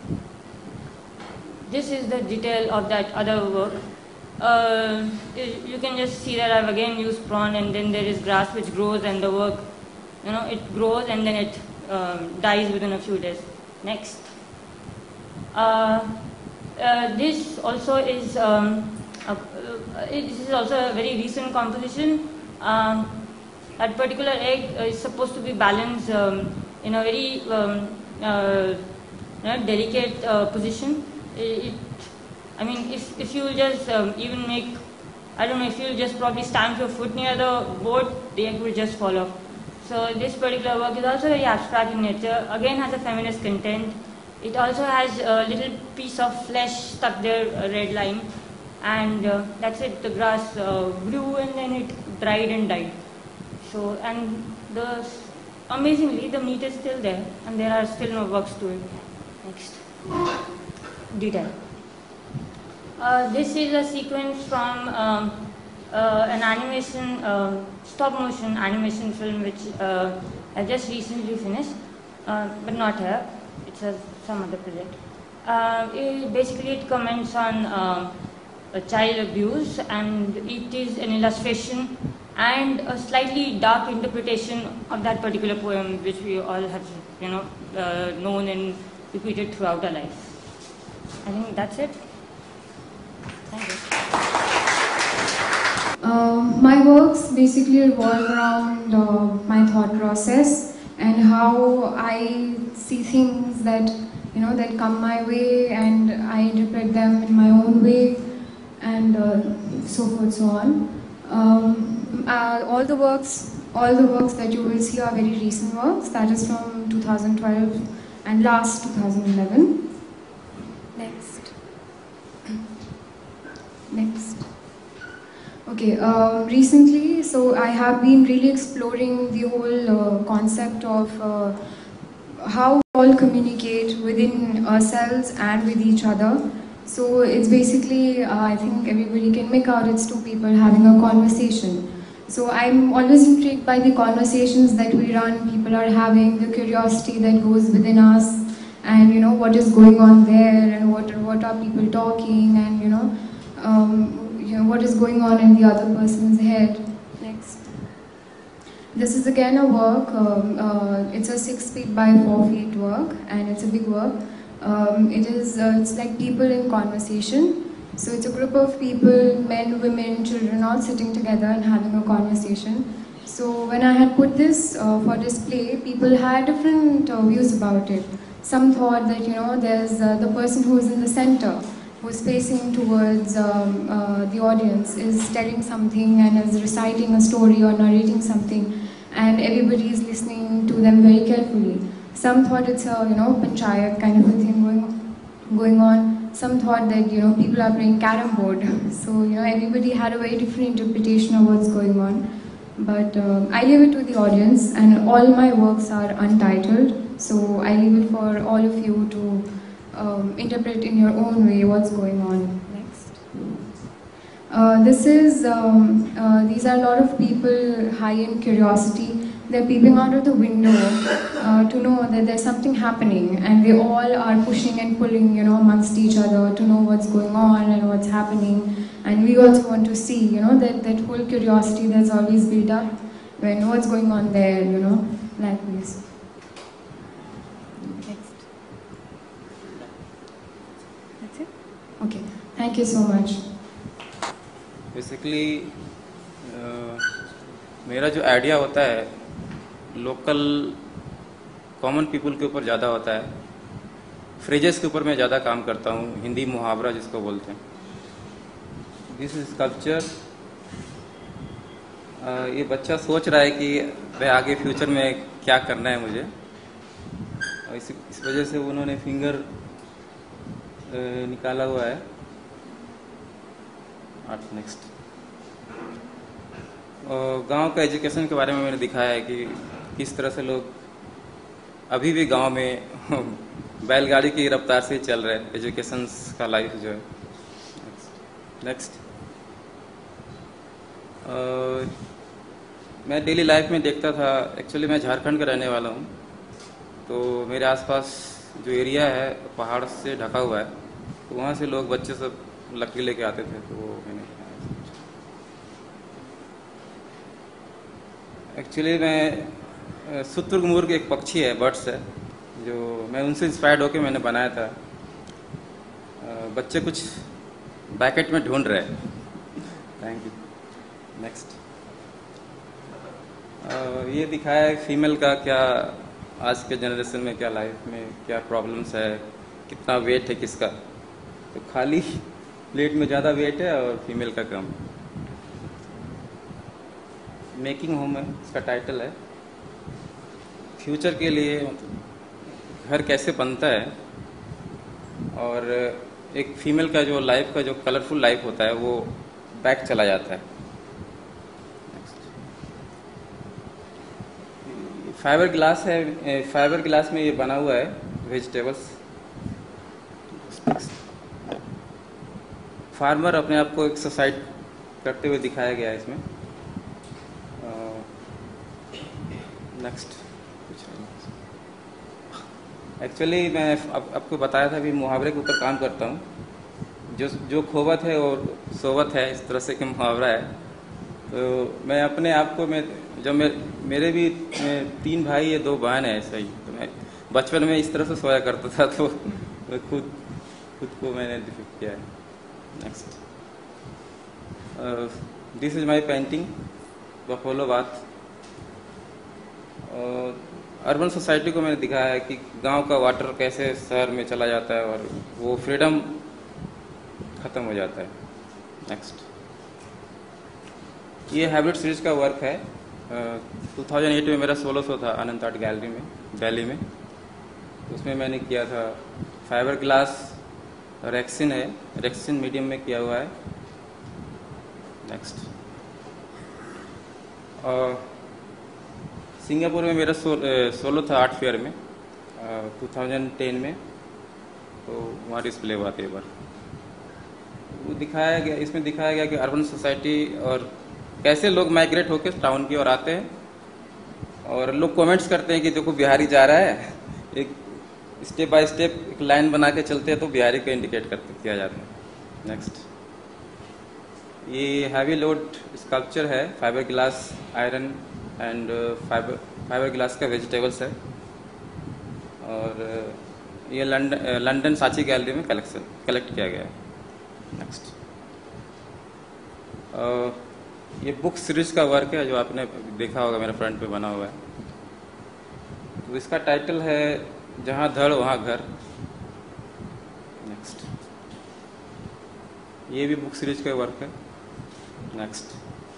this is the detail of that other work. Uh, you can just see that I've again used prawn, and then there is grass which grows, and the work, you know, it grows and then it um, dies within a few days. Next. Uh, uh, this also is. Um, Uh, uh, this is also a very recent composition. Um, that particular egg uh, is supposed to be balanced um, in a very um, uh, you know, delicate uh, position. It, it, I mean, if, if you just um, even make, I don't know, if you just probably stamp your foot near the board, the egg will just fall off. So this particular work is also very abstract in nature, again has a feminist content. It also has a little piece of flesh stuck there, a red line. And uh, that's it, the grass uh, grew and then it dried and died. So, and the, amazingly, the meat is still there and there are still no works to it. Next. Detail. Uh, this is a sequence from um, uh, an animation, uh, stop motion animation film which uh, I just recently finished, uh, but not here, it's a, some other project. Uh, it, basically it comments on uh, Uh, child abuse, and it is an illustration and a slightly dark interpretation of that particular poem which we all have, you know, uh, known and repeated throughout our life. I think that's it. Thank you. Um, my works basically revolve around uh, my thought process and how I see things that, you know, that come my way and I interpret them in my own way. And uh, so forth, so on. Um, uh, all the works, all the works that you will see are very recent works. That is from two thousand twelve and last two thousand eleven. Next. Next. Okay. Um, recently, so I have been really exploring the whole uh, concept of uh, how we all communicate within ourselves and with each other. So it's basically, uh, I think everybody can make out it's two people having a conversation. So I'm always intrigued by the conversations that we run, people are having, the curiosity that goes within us, and you know, what is going on there, and what, what are people talking, and you know, um, you know, what is going on in the other person's head. Next. This is again a work, um, uh, it's a six feet by four feet work, and it's a big work. Um, it is, uh, it's like people in conversation. So it's a group of people, men, women, children, all sitting together and having a conversation. So when I had put this uh, for display, people had different uh, views about it. Some thought that, you know, there's uh, the person who is in the center, who's facing towards um, uh, the audience, is telling something and is reciting a story or narrating something, and everybody is listening to them very carefully. Some thought it's a, you know, panchayat kind of a thing going on, going on. Some thought that, you know, people are playing carom board. So, you know, everybody had a very different interpretation of what's going on. But uh, I leave it to the audience, and all my works are untitled. So I leave it for all of you to um, interpret in your own way what's going on. Next. Uh, this is, um, uh, these are a lot of people high in curiosity. they're peeping out of the window uh, to know that there's something happening, and they all are pushing and pulling, you know, amongst each other to know what's going on and what's happening. And we also want to see, you know, that, that whole curiosity that's always built up when what's going on there, you know, like this. Next. That's it? Okay. Thank you so much. Basically मेरा जो idea होता है local common people के ऊपर ज़्यादा होता है, phrases के ऊपर मैं ज़्यादा काम करता हूँ, हिंदी मुहावरा जिसको बोलते हैं. This is sculpture. ये बच्चा सोच रहा है कि मैं आगे फ्यूचर में क्या करना है मुझे, और इस, इस वजह से उन्होंने फिंगर निकाला हुआ है. नेक्स्ट. गांव का एजुकेशन के बारे में मैंने दिखाया है कि किस तरह से लोग अभी भी गांव में बैलगाड़ी की रफ्तार से चल रहे हैं, एजुकेशन का लाइफ जो है. नेक्स्ट. मैं डेली लाइफ में देखता था, एक्चुअली मैं झारखंड का रहने वाला हूँ, तो मेरे आसपास जो एरिया है पहाड़ से ढका हुआ है, तो वहाँ से लोग बच्चे सब लकड़ी लेके आते थे, तो वो मैंने एक्चुअली मैं शुतुरमुर्ग एक पक्षी है, बर्ड्स है, जो मैं उनसे इंस्पायर्ड होकर मैंने बनाया था. बच्चे कुछ बैकेट में ढूंढ रहे हैं. Thank you. नेक्स्ट. ये दिखाया है फीमेल का क्या आज के जनरेशन में क्या लाइफ में क्या प्रॉब्लम्स है, कितना वेट है किसका, तो खाली प्लेट में ज़्यादा वेट है और फीमेल का कम. मेकिंग होम है इसका टाइटल है. फ्यूचर के लिए घर कैसे बनता है और एक फीमेल का जो लाइफ का जो कलरफुल लाइफ होता है वो बैक चला जाता है. फाइबर ग्लास है, फाइबर ग्लास में ये बना हुआ है वेजिटेबल्स. फार्मर अपने आप को एक्सरसाइज करते हुए दिखाया गया है इसमें. नेक्स्ट. एक्चुअली मैं आप, आपको बताया था भी मुहावरे के ऊपर काम करता हूँ. जो जो खोवत है और सोवत है, इस तरह से कि मुहावरा है. तो मैं अपने आप को मैं जब मैं मेरे भी तीन भाई है दो बहन है ऐसा ही, तो मैं बचपन में इस तरह से सोया करता था, तो मैं खुद खुद को मैंने डिफिक्ट किया है. Next. This is my painting buffalo bath. Urban society को मैंने दिखाया है कि गांव का वाटर कैसे शहर में चला जाता है और वो फ्रीडम खत्म हो जाता है. नेक्स्ट. ये हैबिट सीरीज का वर्क है. टू थाउजेंड एट में मेरा सोलो शो था अनंत आर्ट गैलरी में दिल्ली में. उसमें मैंने किया था फाइबर ग्लास, रेक्सिन है, रेक्सिन मीडियम में किया हुआ है. नेक्स्ट. और सिंगापुर में मेरा सो, सोलो था आर्ट फेयर में टू थाउजेंड टेन में, तो वहाँ डिस्प्ले हुआ था एक बार. वो दिखाया गया, इसमें दिखाया गया कि अर्बन सोसाइटी और कैसे लोग माइग्रेट होकर टाउन की ओर आते हैं, और लोग कमेंट्स करते हैं कि देखो बिहारी जा रहा है, एक स्टेप बाय स्टेप एक लाइन बना के चलते हैं तो बिहारी को इंडिकेट करते किया जाता है. नेक्स्ट. ये हैवी लोड स्कल्पचर है, fibre glass, iron and fibre fibre glass का वेजिटेबल्स है, और ये लंदन लंदन सांची गैलरी में कलेक्शन कलेक्ट किया गया है. नेक्स्ट. ये बुक सीरीज का वर्क है जो आपने देखा होगा मेरे फ्रंट पे बना हुआ है. तो इसका टाइटल है जहाँ धड़ वहाँ घर. नेक्स्ट. ये भी बुक सीरीज का वर्क है. नेक्स्ट.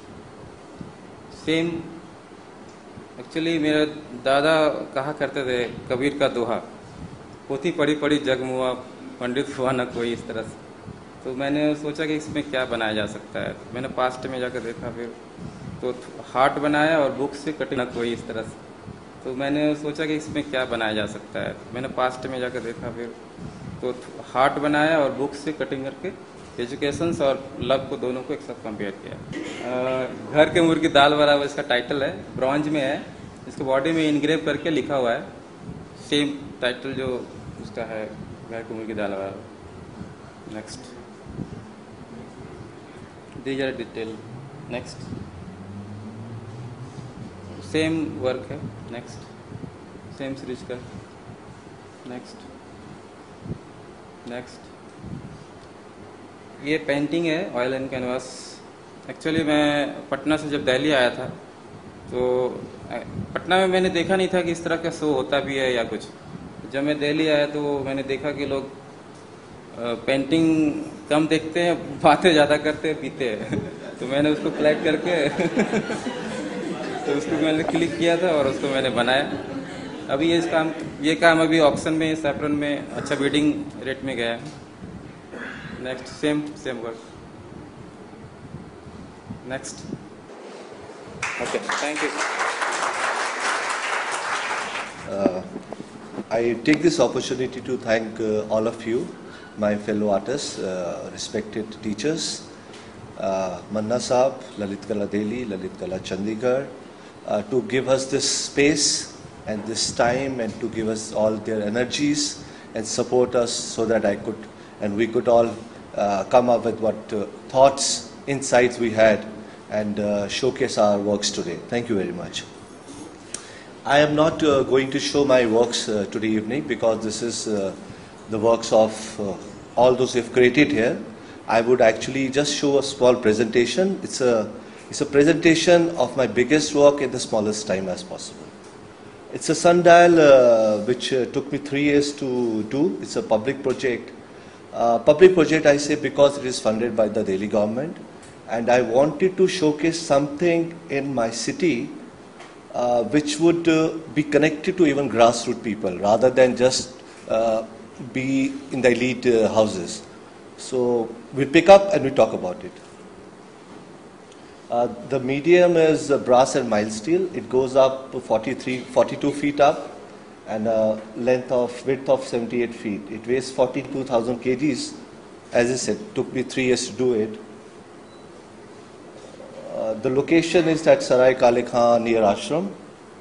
सेम. एक्चुअली मेरे दादा कहा करते थे कबीर का दोहा, पोथी पढ़ी पढ़ी जग मुआ, पंडित हुआ न कोई, इस तरह से. तो मैंने सोचा कि इसमें क्या बनाया जा सकता है. मैंने पास्ट में जाकर देखा, फिर तो हार्ट बनाया और बुक से कटिंग न कोई, इस तरह से. तो मैंने सोचा कि इसमें क्या बनाया जा सकता है. मैंने पास्ट में जाकर देखा, फिर तो हार्ट बनाया और बुक से कटिंग करके एजुकेशन और लव को दोनों को एक साथ कंपेयर किया. आ, घर के मुर्गी दाल बराबर इसका टाइटल है, ब्रॉन्ज में है. इसके बॉडी में इनग्रेव करके लिखा हुआ है, सेम टाइटल जो उसका है गाय को मुर्गी दाल वाला। Next, these are detail. Next, same work है। नेक्स्ट, सेम सीरीज का। नेक्स्ट, नेक्स्ट, ये पेंटिंग है ऑयल एंड कैनवास। एक्चुअली मैं पटना से जब दिल्ली आया था तो पटना में मैंने देखा नहीं था कि इस तरह का शो होता भी है या कुछ। जब मैं दिल्ली आया तो मैंने देखा कि लोग पेंटिंग कम देखते हैं, बातें ज़्यादा करते हैं, पीते हैं। तो मैंने उसको कलेक्ट करके तो उसको मैंने क्लिक किया था और उसको मैंने बनाया। अभी ये इस काम ये काम अभी ऑक्शन में सैफरन में अच्छा बिडिंग रेट में गया है। Next, same same work. Next, okay, thank you. I take this opportunity to thank uh, all of you, my fellow artists, uh, respected teachers, uh, Manna Saab, Lalit Kala Delhi, Lalit Kala Chandigarh, uh, to give us this space and this time and to give us all their energies and support us so that I could and we could all uh, come up with what uh, thoughts, insights we had and uh, showcase our works today. Thank you very much. I am not uh, going to show my works uh, today evening because this is uh, the works of uh, all those who have created here. I would actually just show a small presentation. It's a, it's a presentation of my biggest work in the smallest time as possible. It's a sundial uh, which uh, took me three years to do. It's a public project. Uh, public project I say because it is funded by the Delhi government, and I wanted to showcase something in my city uh, which would uh, be connected to even grassroots people rather than just uh, be in the elite uh, houses. So we pick up and we talk about it. Uh, the medium is uh, brass and mild steel. It goes up forty-three, forty-two feet up and a length of width of seventy-eight feet. It weighs forty-two thousand kilograms. As I said, it took me three years to do it. Uh, the location is at Sarai Kale Khan near Ashram.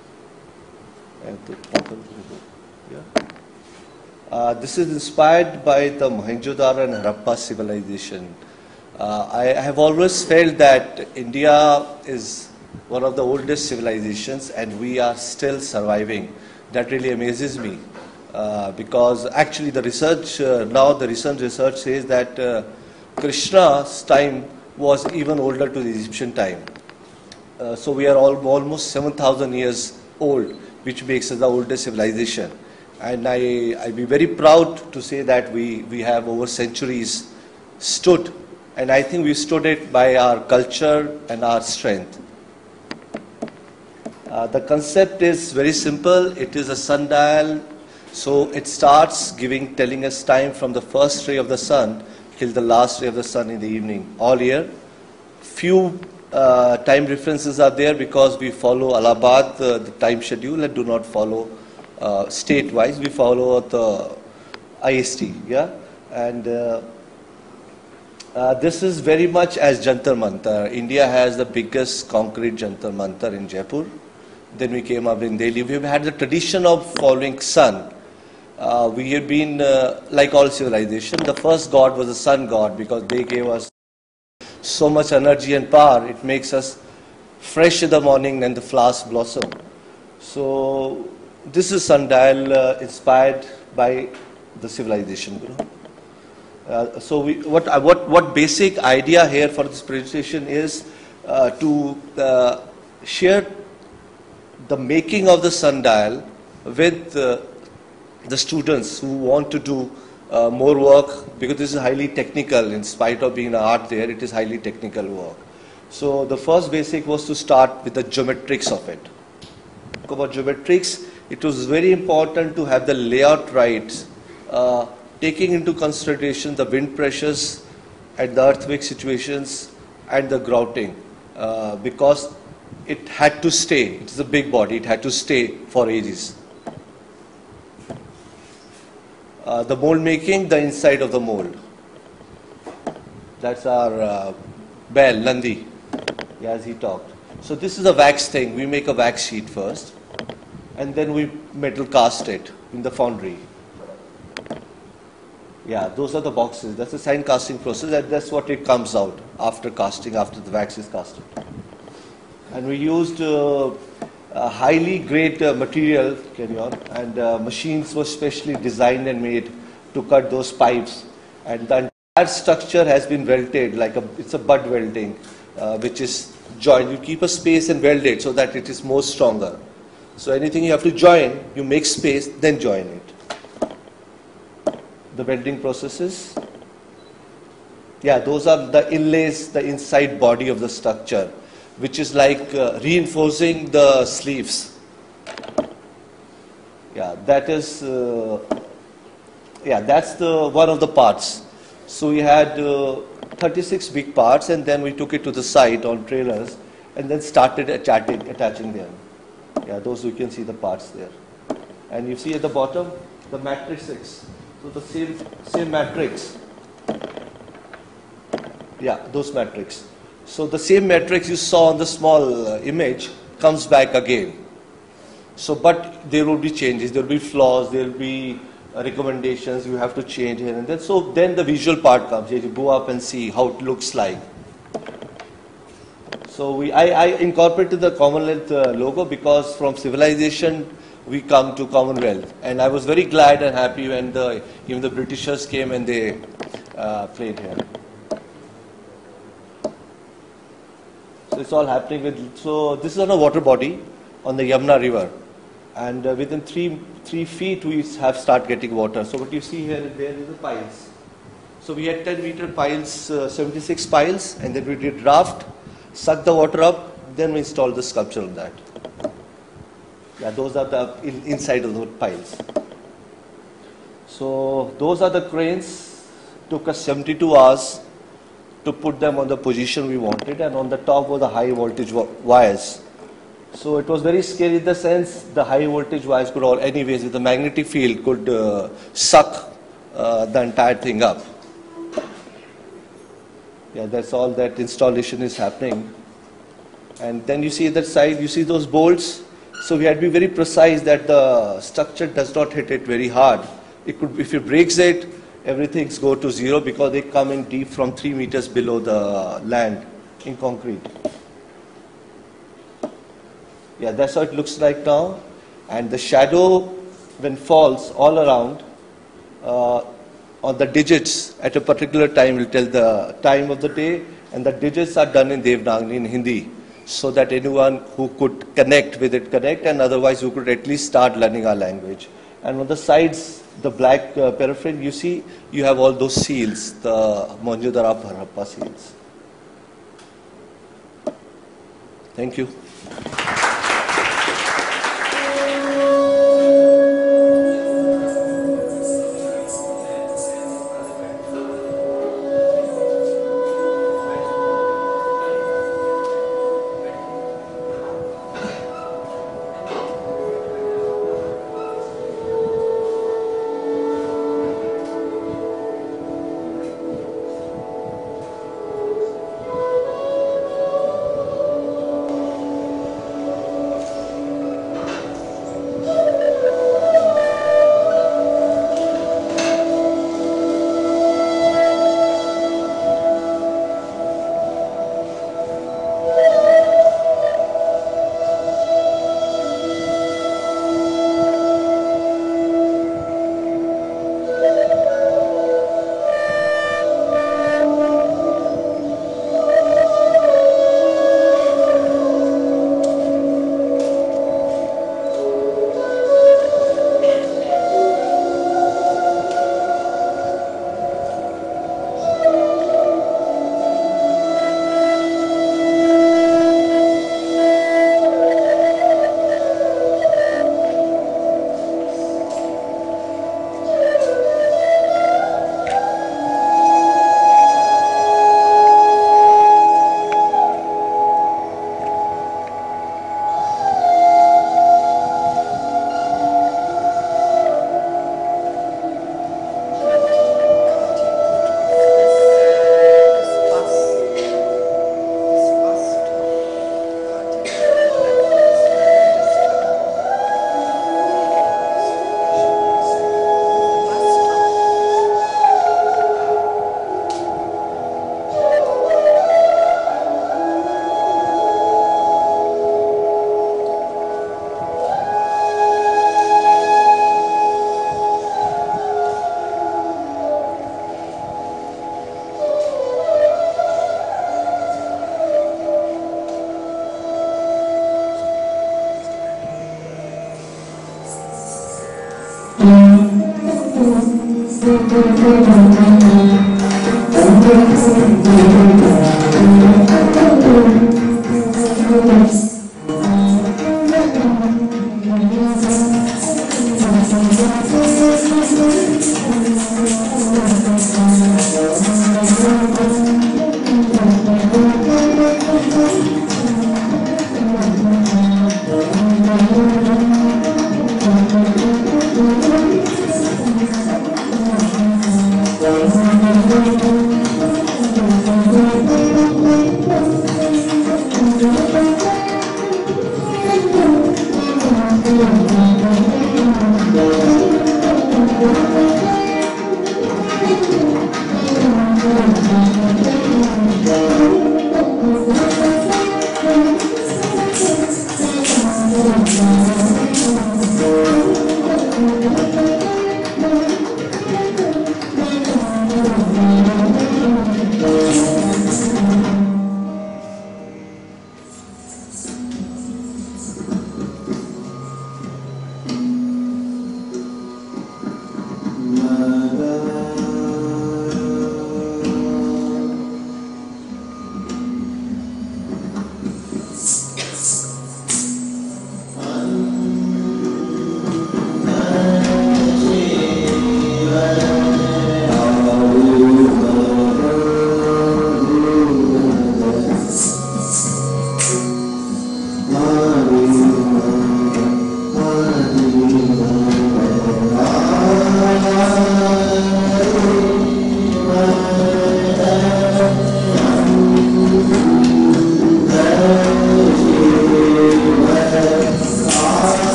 Yeah. Uh, this is inspired by the Mohenjo-daro and Harappa civilization. Uh, I have always felt that India is one of the oldest civilizations and we are still surviving. That really amazes me uh, because actually the research, uh, now the recent research says that uh, Krishna's time was even older to the Egyptian time. Uh, so we are all, almost seven thousand years old, which makes us the oldest civilization. And I, I'd be very proud to say that we, we have over centuries stood, and I think we stood it by our culture and our strength. Uh, the concept is very simple. It is a sundial, so it starts giving, telling us time from the first ray of the sun till the last ray of the sun in the evening, all year. Few uh, time references are there because we follow Allahabad, uh, the time schedule, and do not follow uh, state-wise. We follow the I S T, yeah? And uh, uh, this is very much as Jantar Mantar. India has the biggest concrete Jantar Mantar in Jaipur. Then we came up in Delhi. We've had the tradition of following sun. Uh, we have been, uh, like all civilization, the first god was the sun god because they gave us so much energy and power. It makes us fresh in the morning and the flowers blossom. So this is sundial uh, inspired by the civilization. You know? uh, so we, what, uh, what, what basic idea here for this presentation is uh, to uh, share the making of the sundial with uh, the students who want to do uh, more work, because this is highly technical. In spite of being an art there, it is highly technical work. So the first basic was to start with the geometrics of it. Talk about geometrics, it was very important to have the layout right, uh, taking into consideration the wind pressures and the earthquake situations and the grouting, uh, because it had to stay. It is a big body. It had to stay for ages. Uh, the mold making, the inside of the mold. That's our uh, bell, Nandi, as he talked. So this is a wax thing. We make a wax sheet first. and then we metal cast it in the foundry. Yeah, those are the boxes. That's the sign casting process, and that's what it comes out after casting, after the wax is casted. And we used uh, a highly grade uh, material, carry on, and uh, machines were specially designed and made to cut those pipes. And the entire structure has been welded, like a, it's a butt welding, uh, which is joined. You keep a space and weld it so that it is more stronger. So anything you have to join, you make space, then join it. The welding processes. Yeah, those are the inlays, the inside body of the structure, which is like uh, reinforcing the sleeves. Yeah, that is, uh, yeah, that's the one of the parts. So we had uh, thirty-six big parts, and then we took it to the site on trailers, and then started attaching, attaching them. Yeah, those you can see the parts there. And you see at the bottom, the matrices. So the same, same matrix. Yeah, those matrix. So the same matrix you saw on the small uh, image comes back again. So, but there will be changes, there will be flaws, there will be uh, recommendations you have to change here and there. So then the visual part comes. You go up and see how it looks like. So we, I, I incorporated the Commonwealth uh, logo because from civilization we come to Commonwealth. And I was very glad and happy when the, even the Britishers came and they uh, played here. So it's all happening with, so this is on a water body on the Yamuna river. And uh, within three, three feet we have start getting water. So what you see here and there is the piles. So we had ten meter piles, uh, seventy-six piles, and then we did raft, suck the water up, then we installed the sculpture on that. Yeah, those are the in, inside of the piles. So those are the cranes. Took us seventy-two hours to put them on the position we wanted, and on the top were the high voltage wires. So it was very scary in the sense the high voltage wires could all, anyways, with the magnetic field, could uh, suck uh, the entire thing up. Yeah, that's all that installation is happening. And then you see that side, you see those bolts. So we had to be very precise that the structure does not hit it very hard. It could, if it breaks it, everything's go to zero because they come in deep from three meters below the land in concrete. Yeah, that's how it looks like now. And the shadow, when falls all around, uh, on the digits at a particular time will tell the time of the day, and the digits are done in Devanagari, in Hindi, so that anyone who could connect with it connect, and otherwise who could at least start learning our language. And on the sides, the black uh, paraffin, you see, you have all those seals, the Mohenjo-daro Harappa seals. Thank you.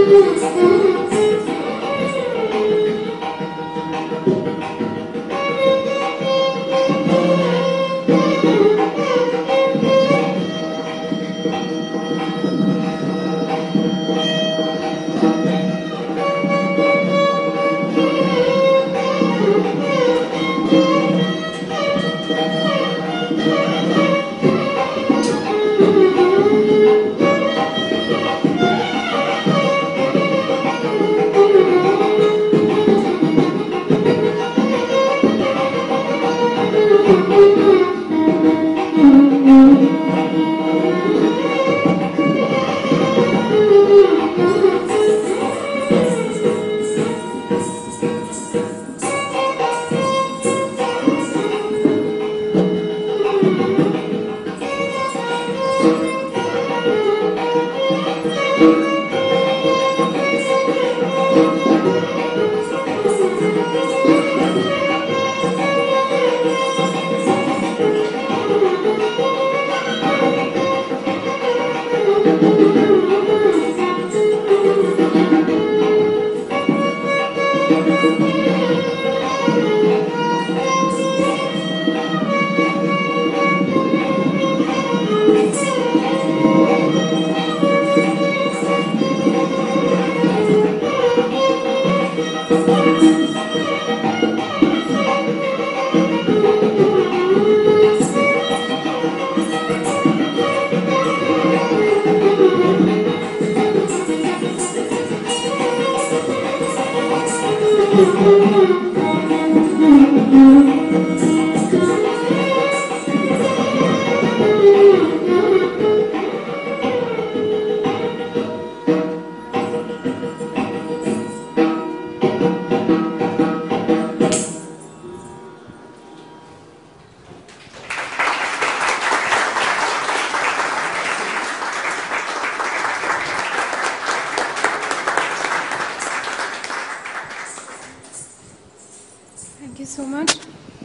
Thank you so much.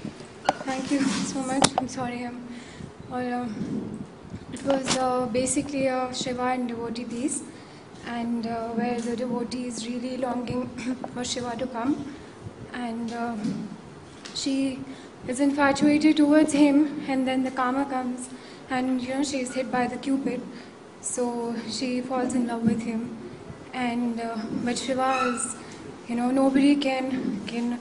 Thank you so much. I'm sorry. I'm, or, uh, it was uh, basically a Shiva and devotee piece, and uh, where the devotee is really longing for Shiva to come, and uh, she is infatuated towards him, and then the Kama comes, and you know she is hit by the Cupid, so she falls in love with him, and uh, but Shiva is, you know, nobody can can.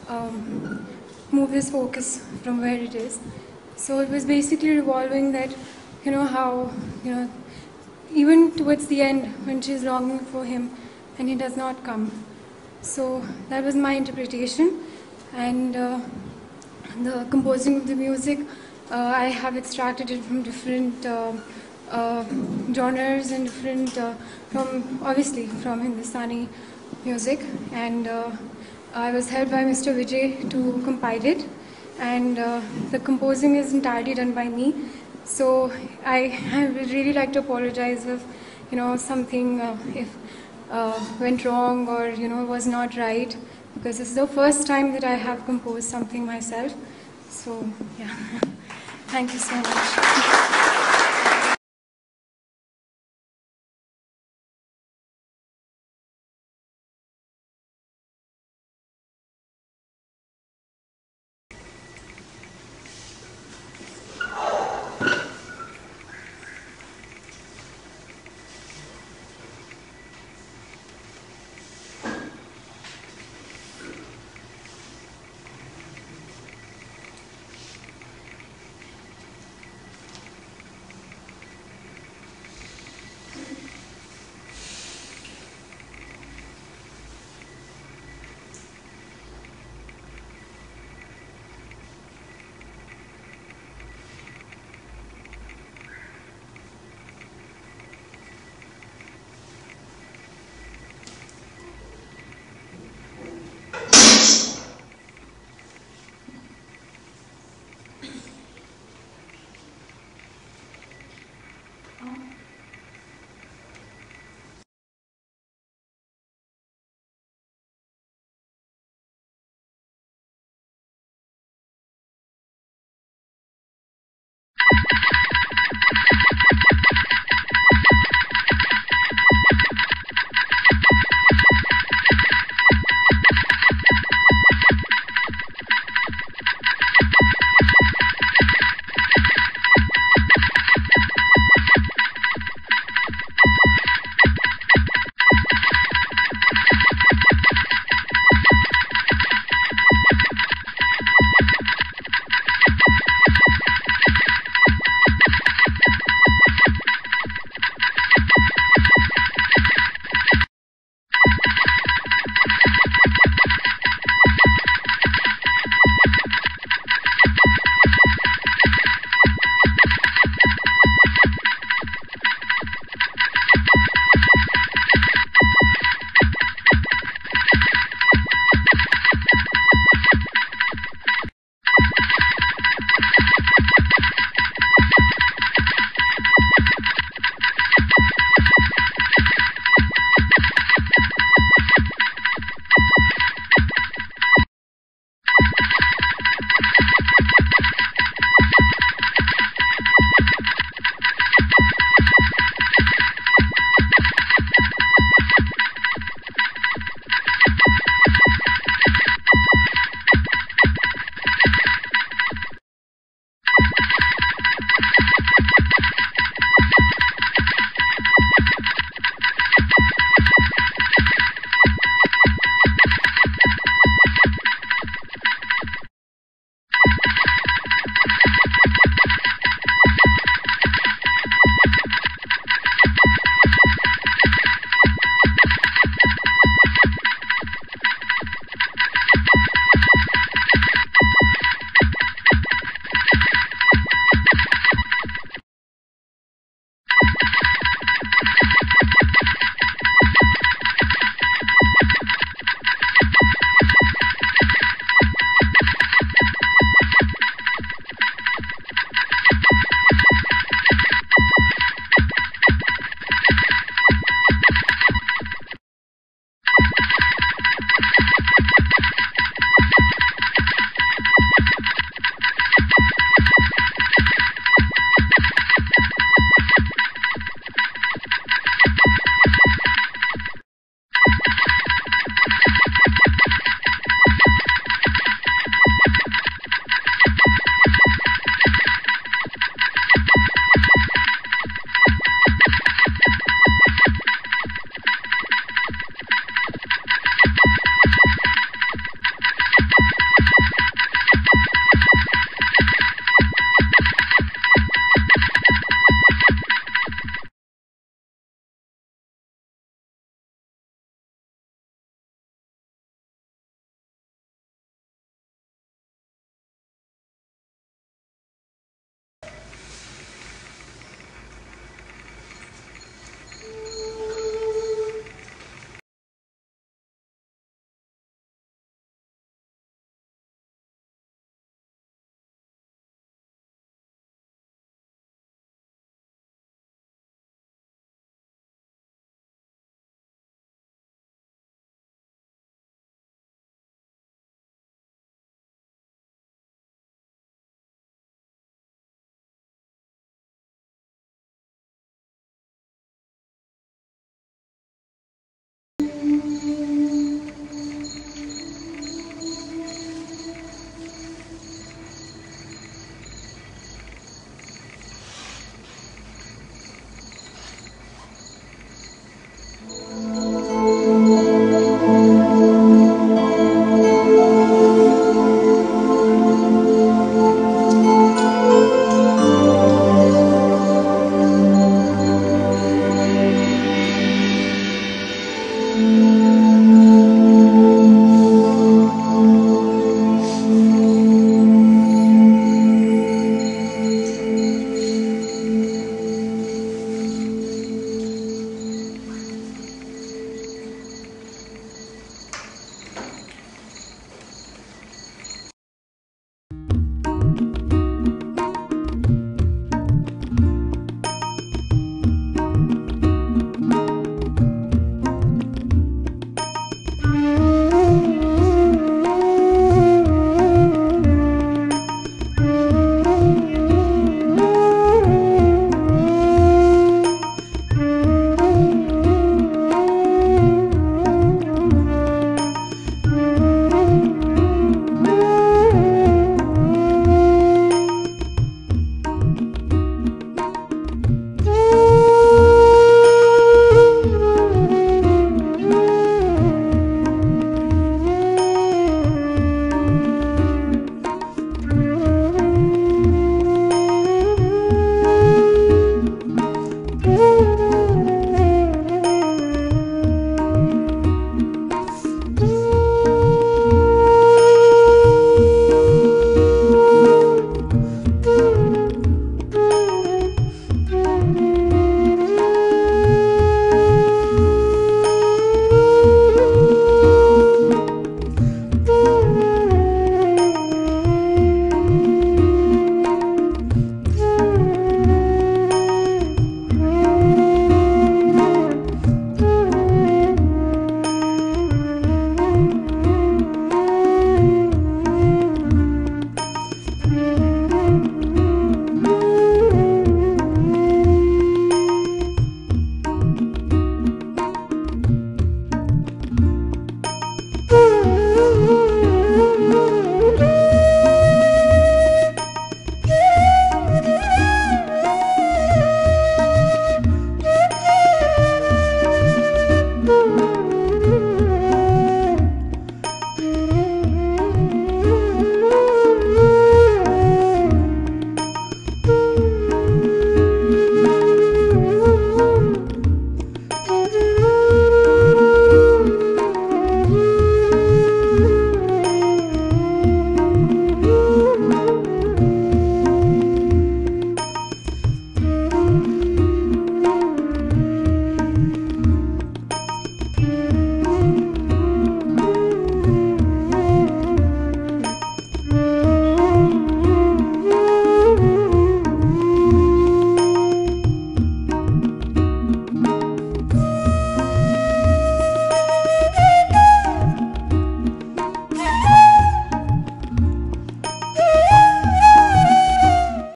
Um, move his focus from where it is. So it was basically revolving that, you know, how, you know, even towards the end when she's longing for him and he does not come. So that was my interpretation. And uh, the composing of the music, uh, I have extracted it from different uh, uh, genres and different, uh, from obviously from Hindustani music. And uh, I was helped by Mister Vijay to compile it, and uh, the composing is entirely done by me. So I, I would really like to apologize if, you know, something uh, if uh, went wrong or, you know, was not right, because this is the first time that I have composed something myself. So yeah, thank you so much.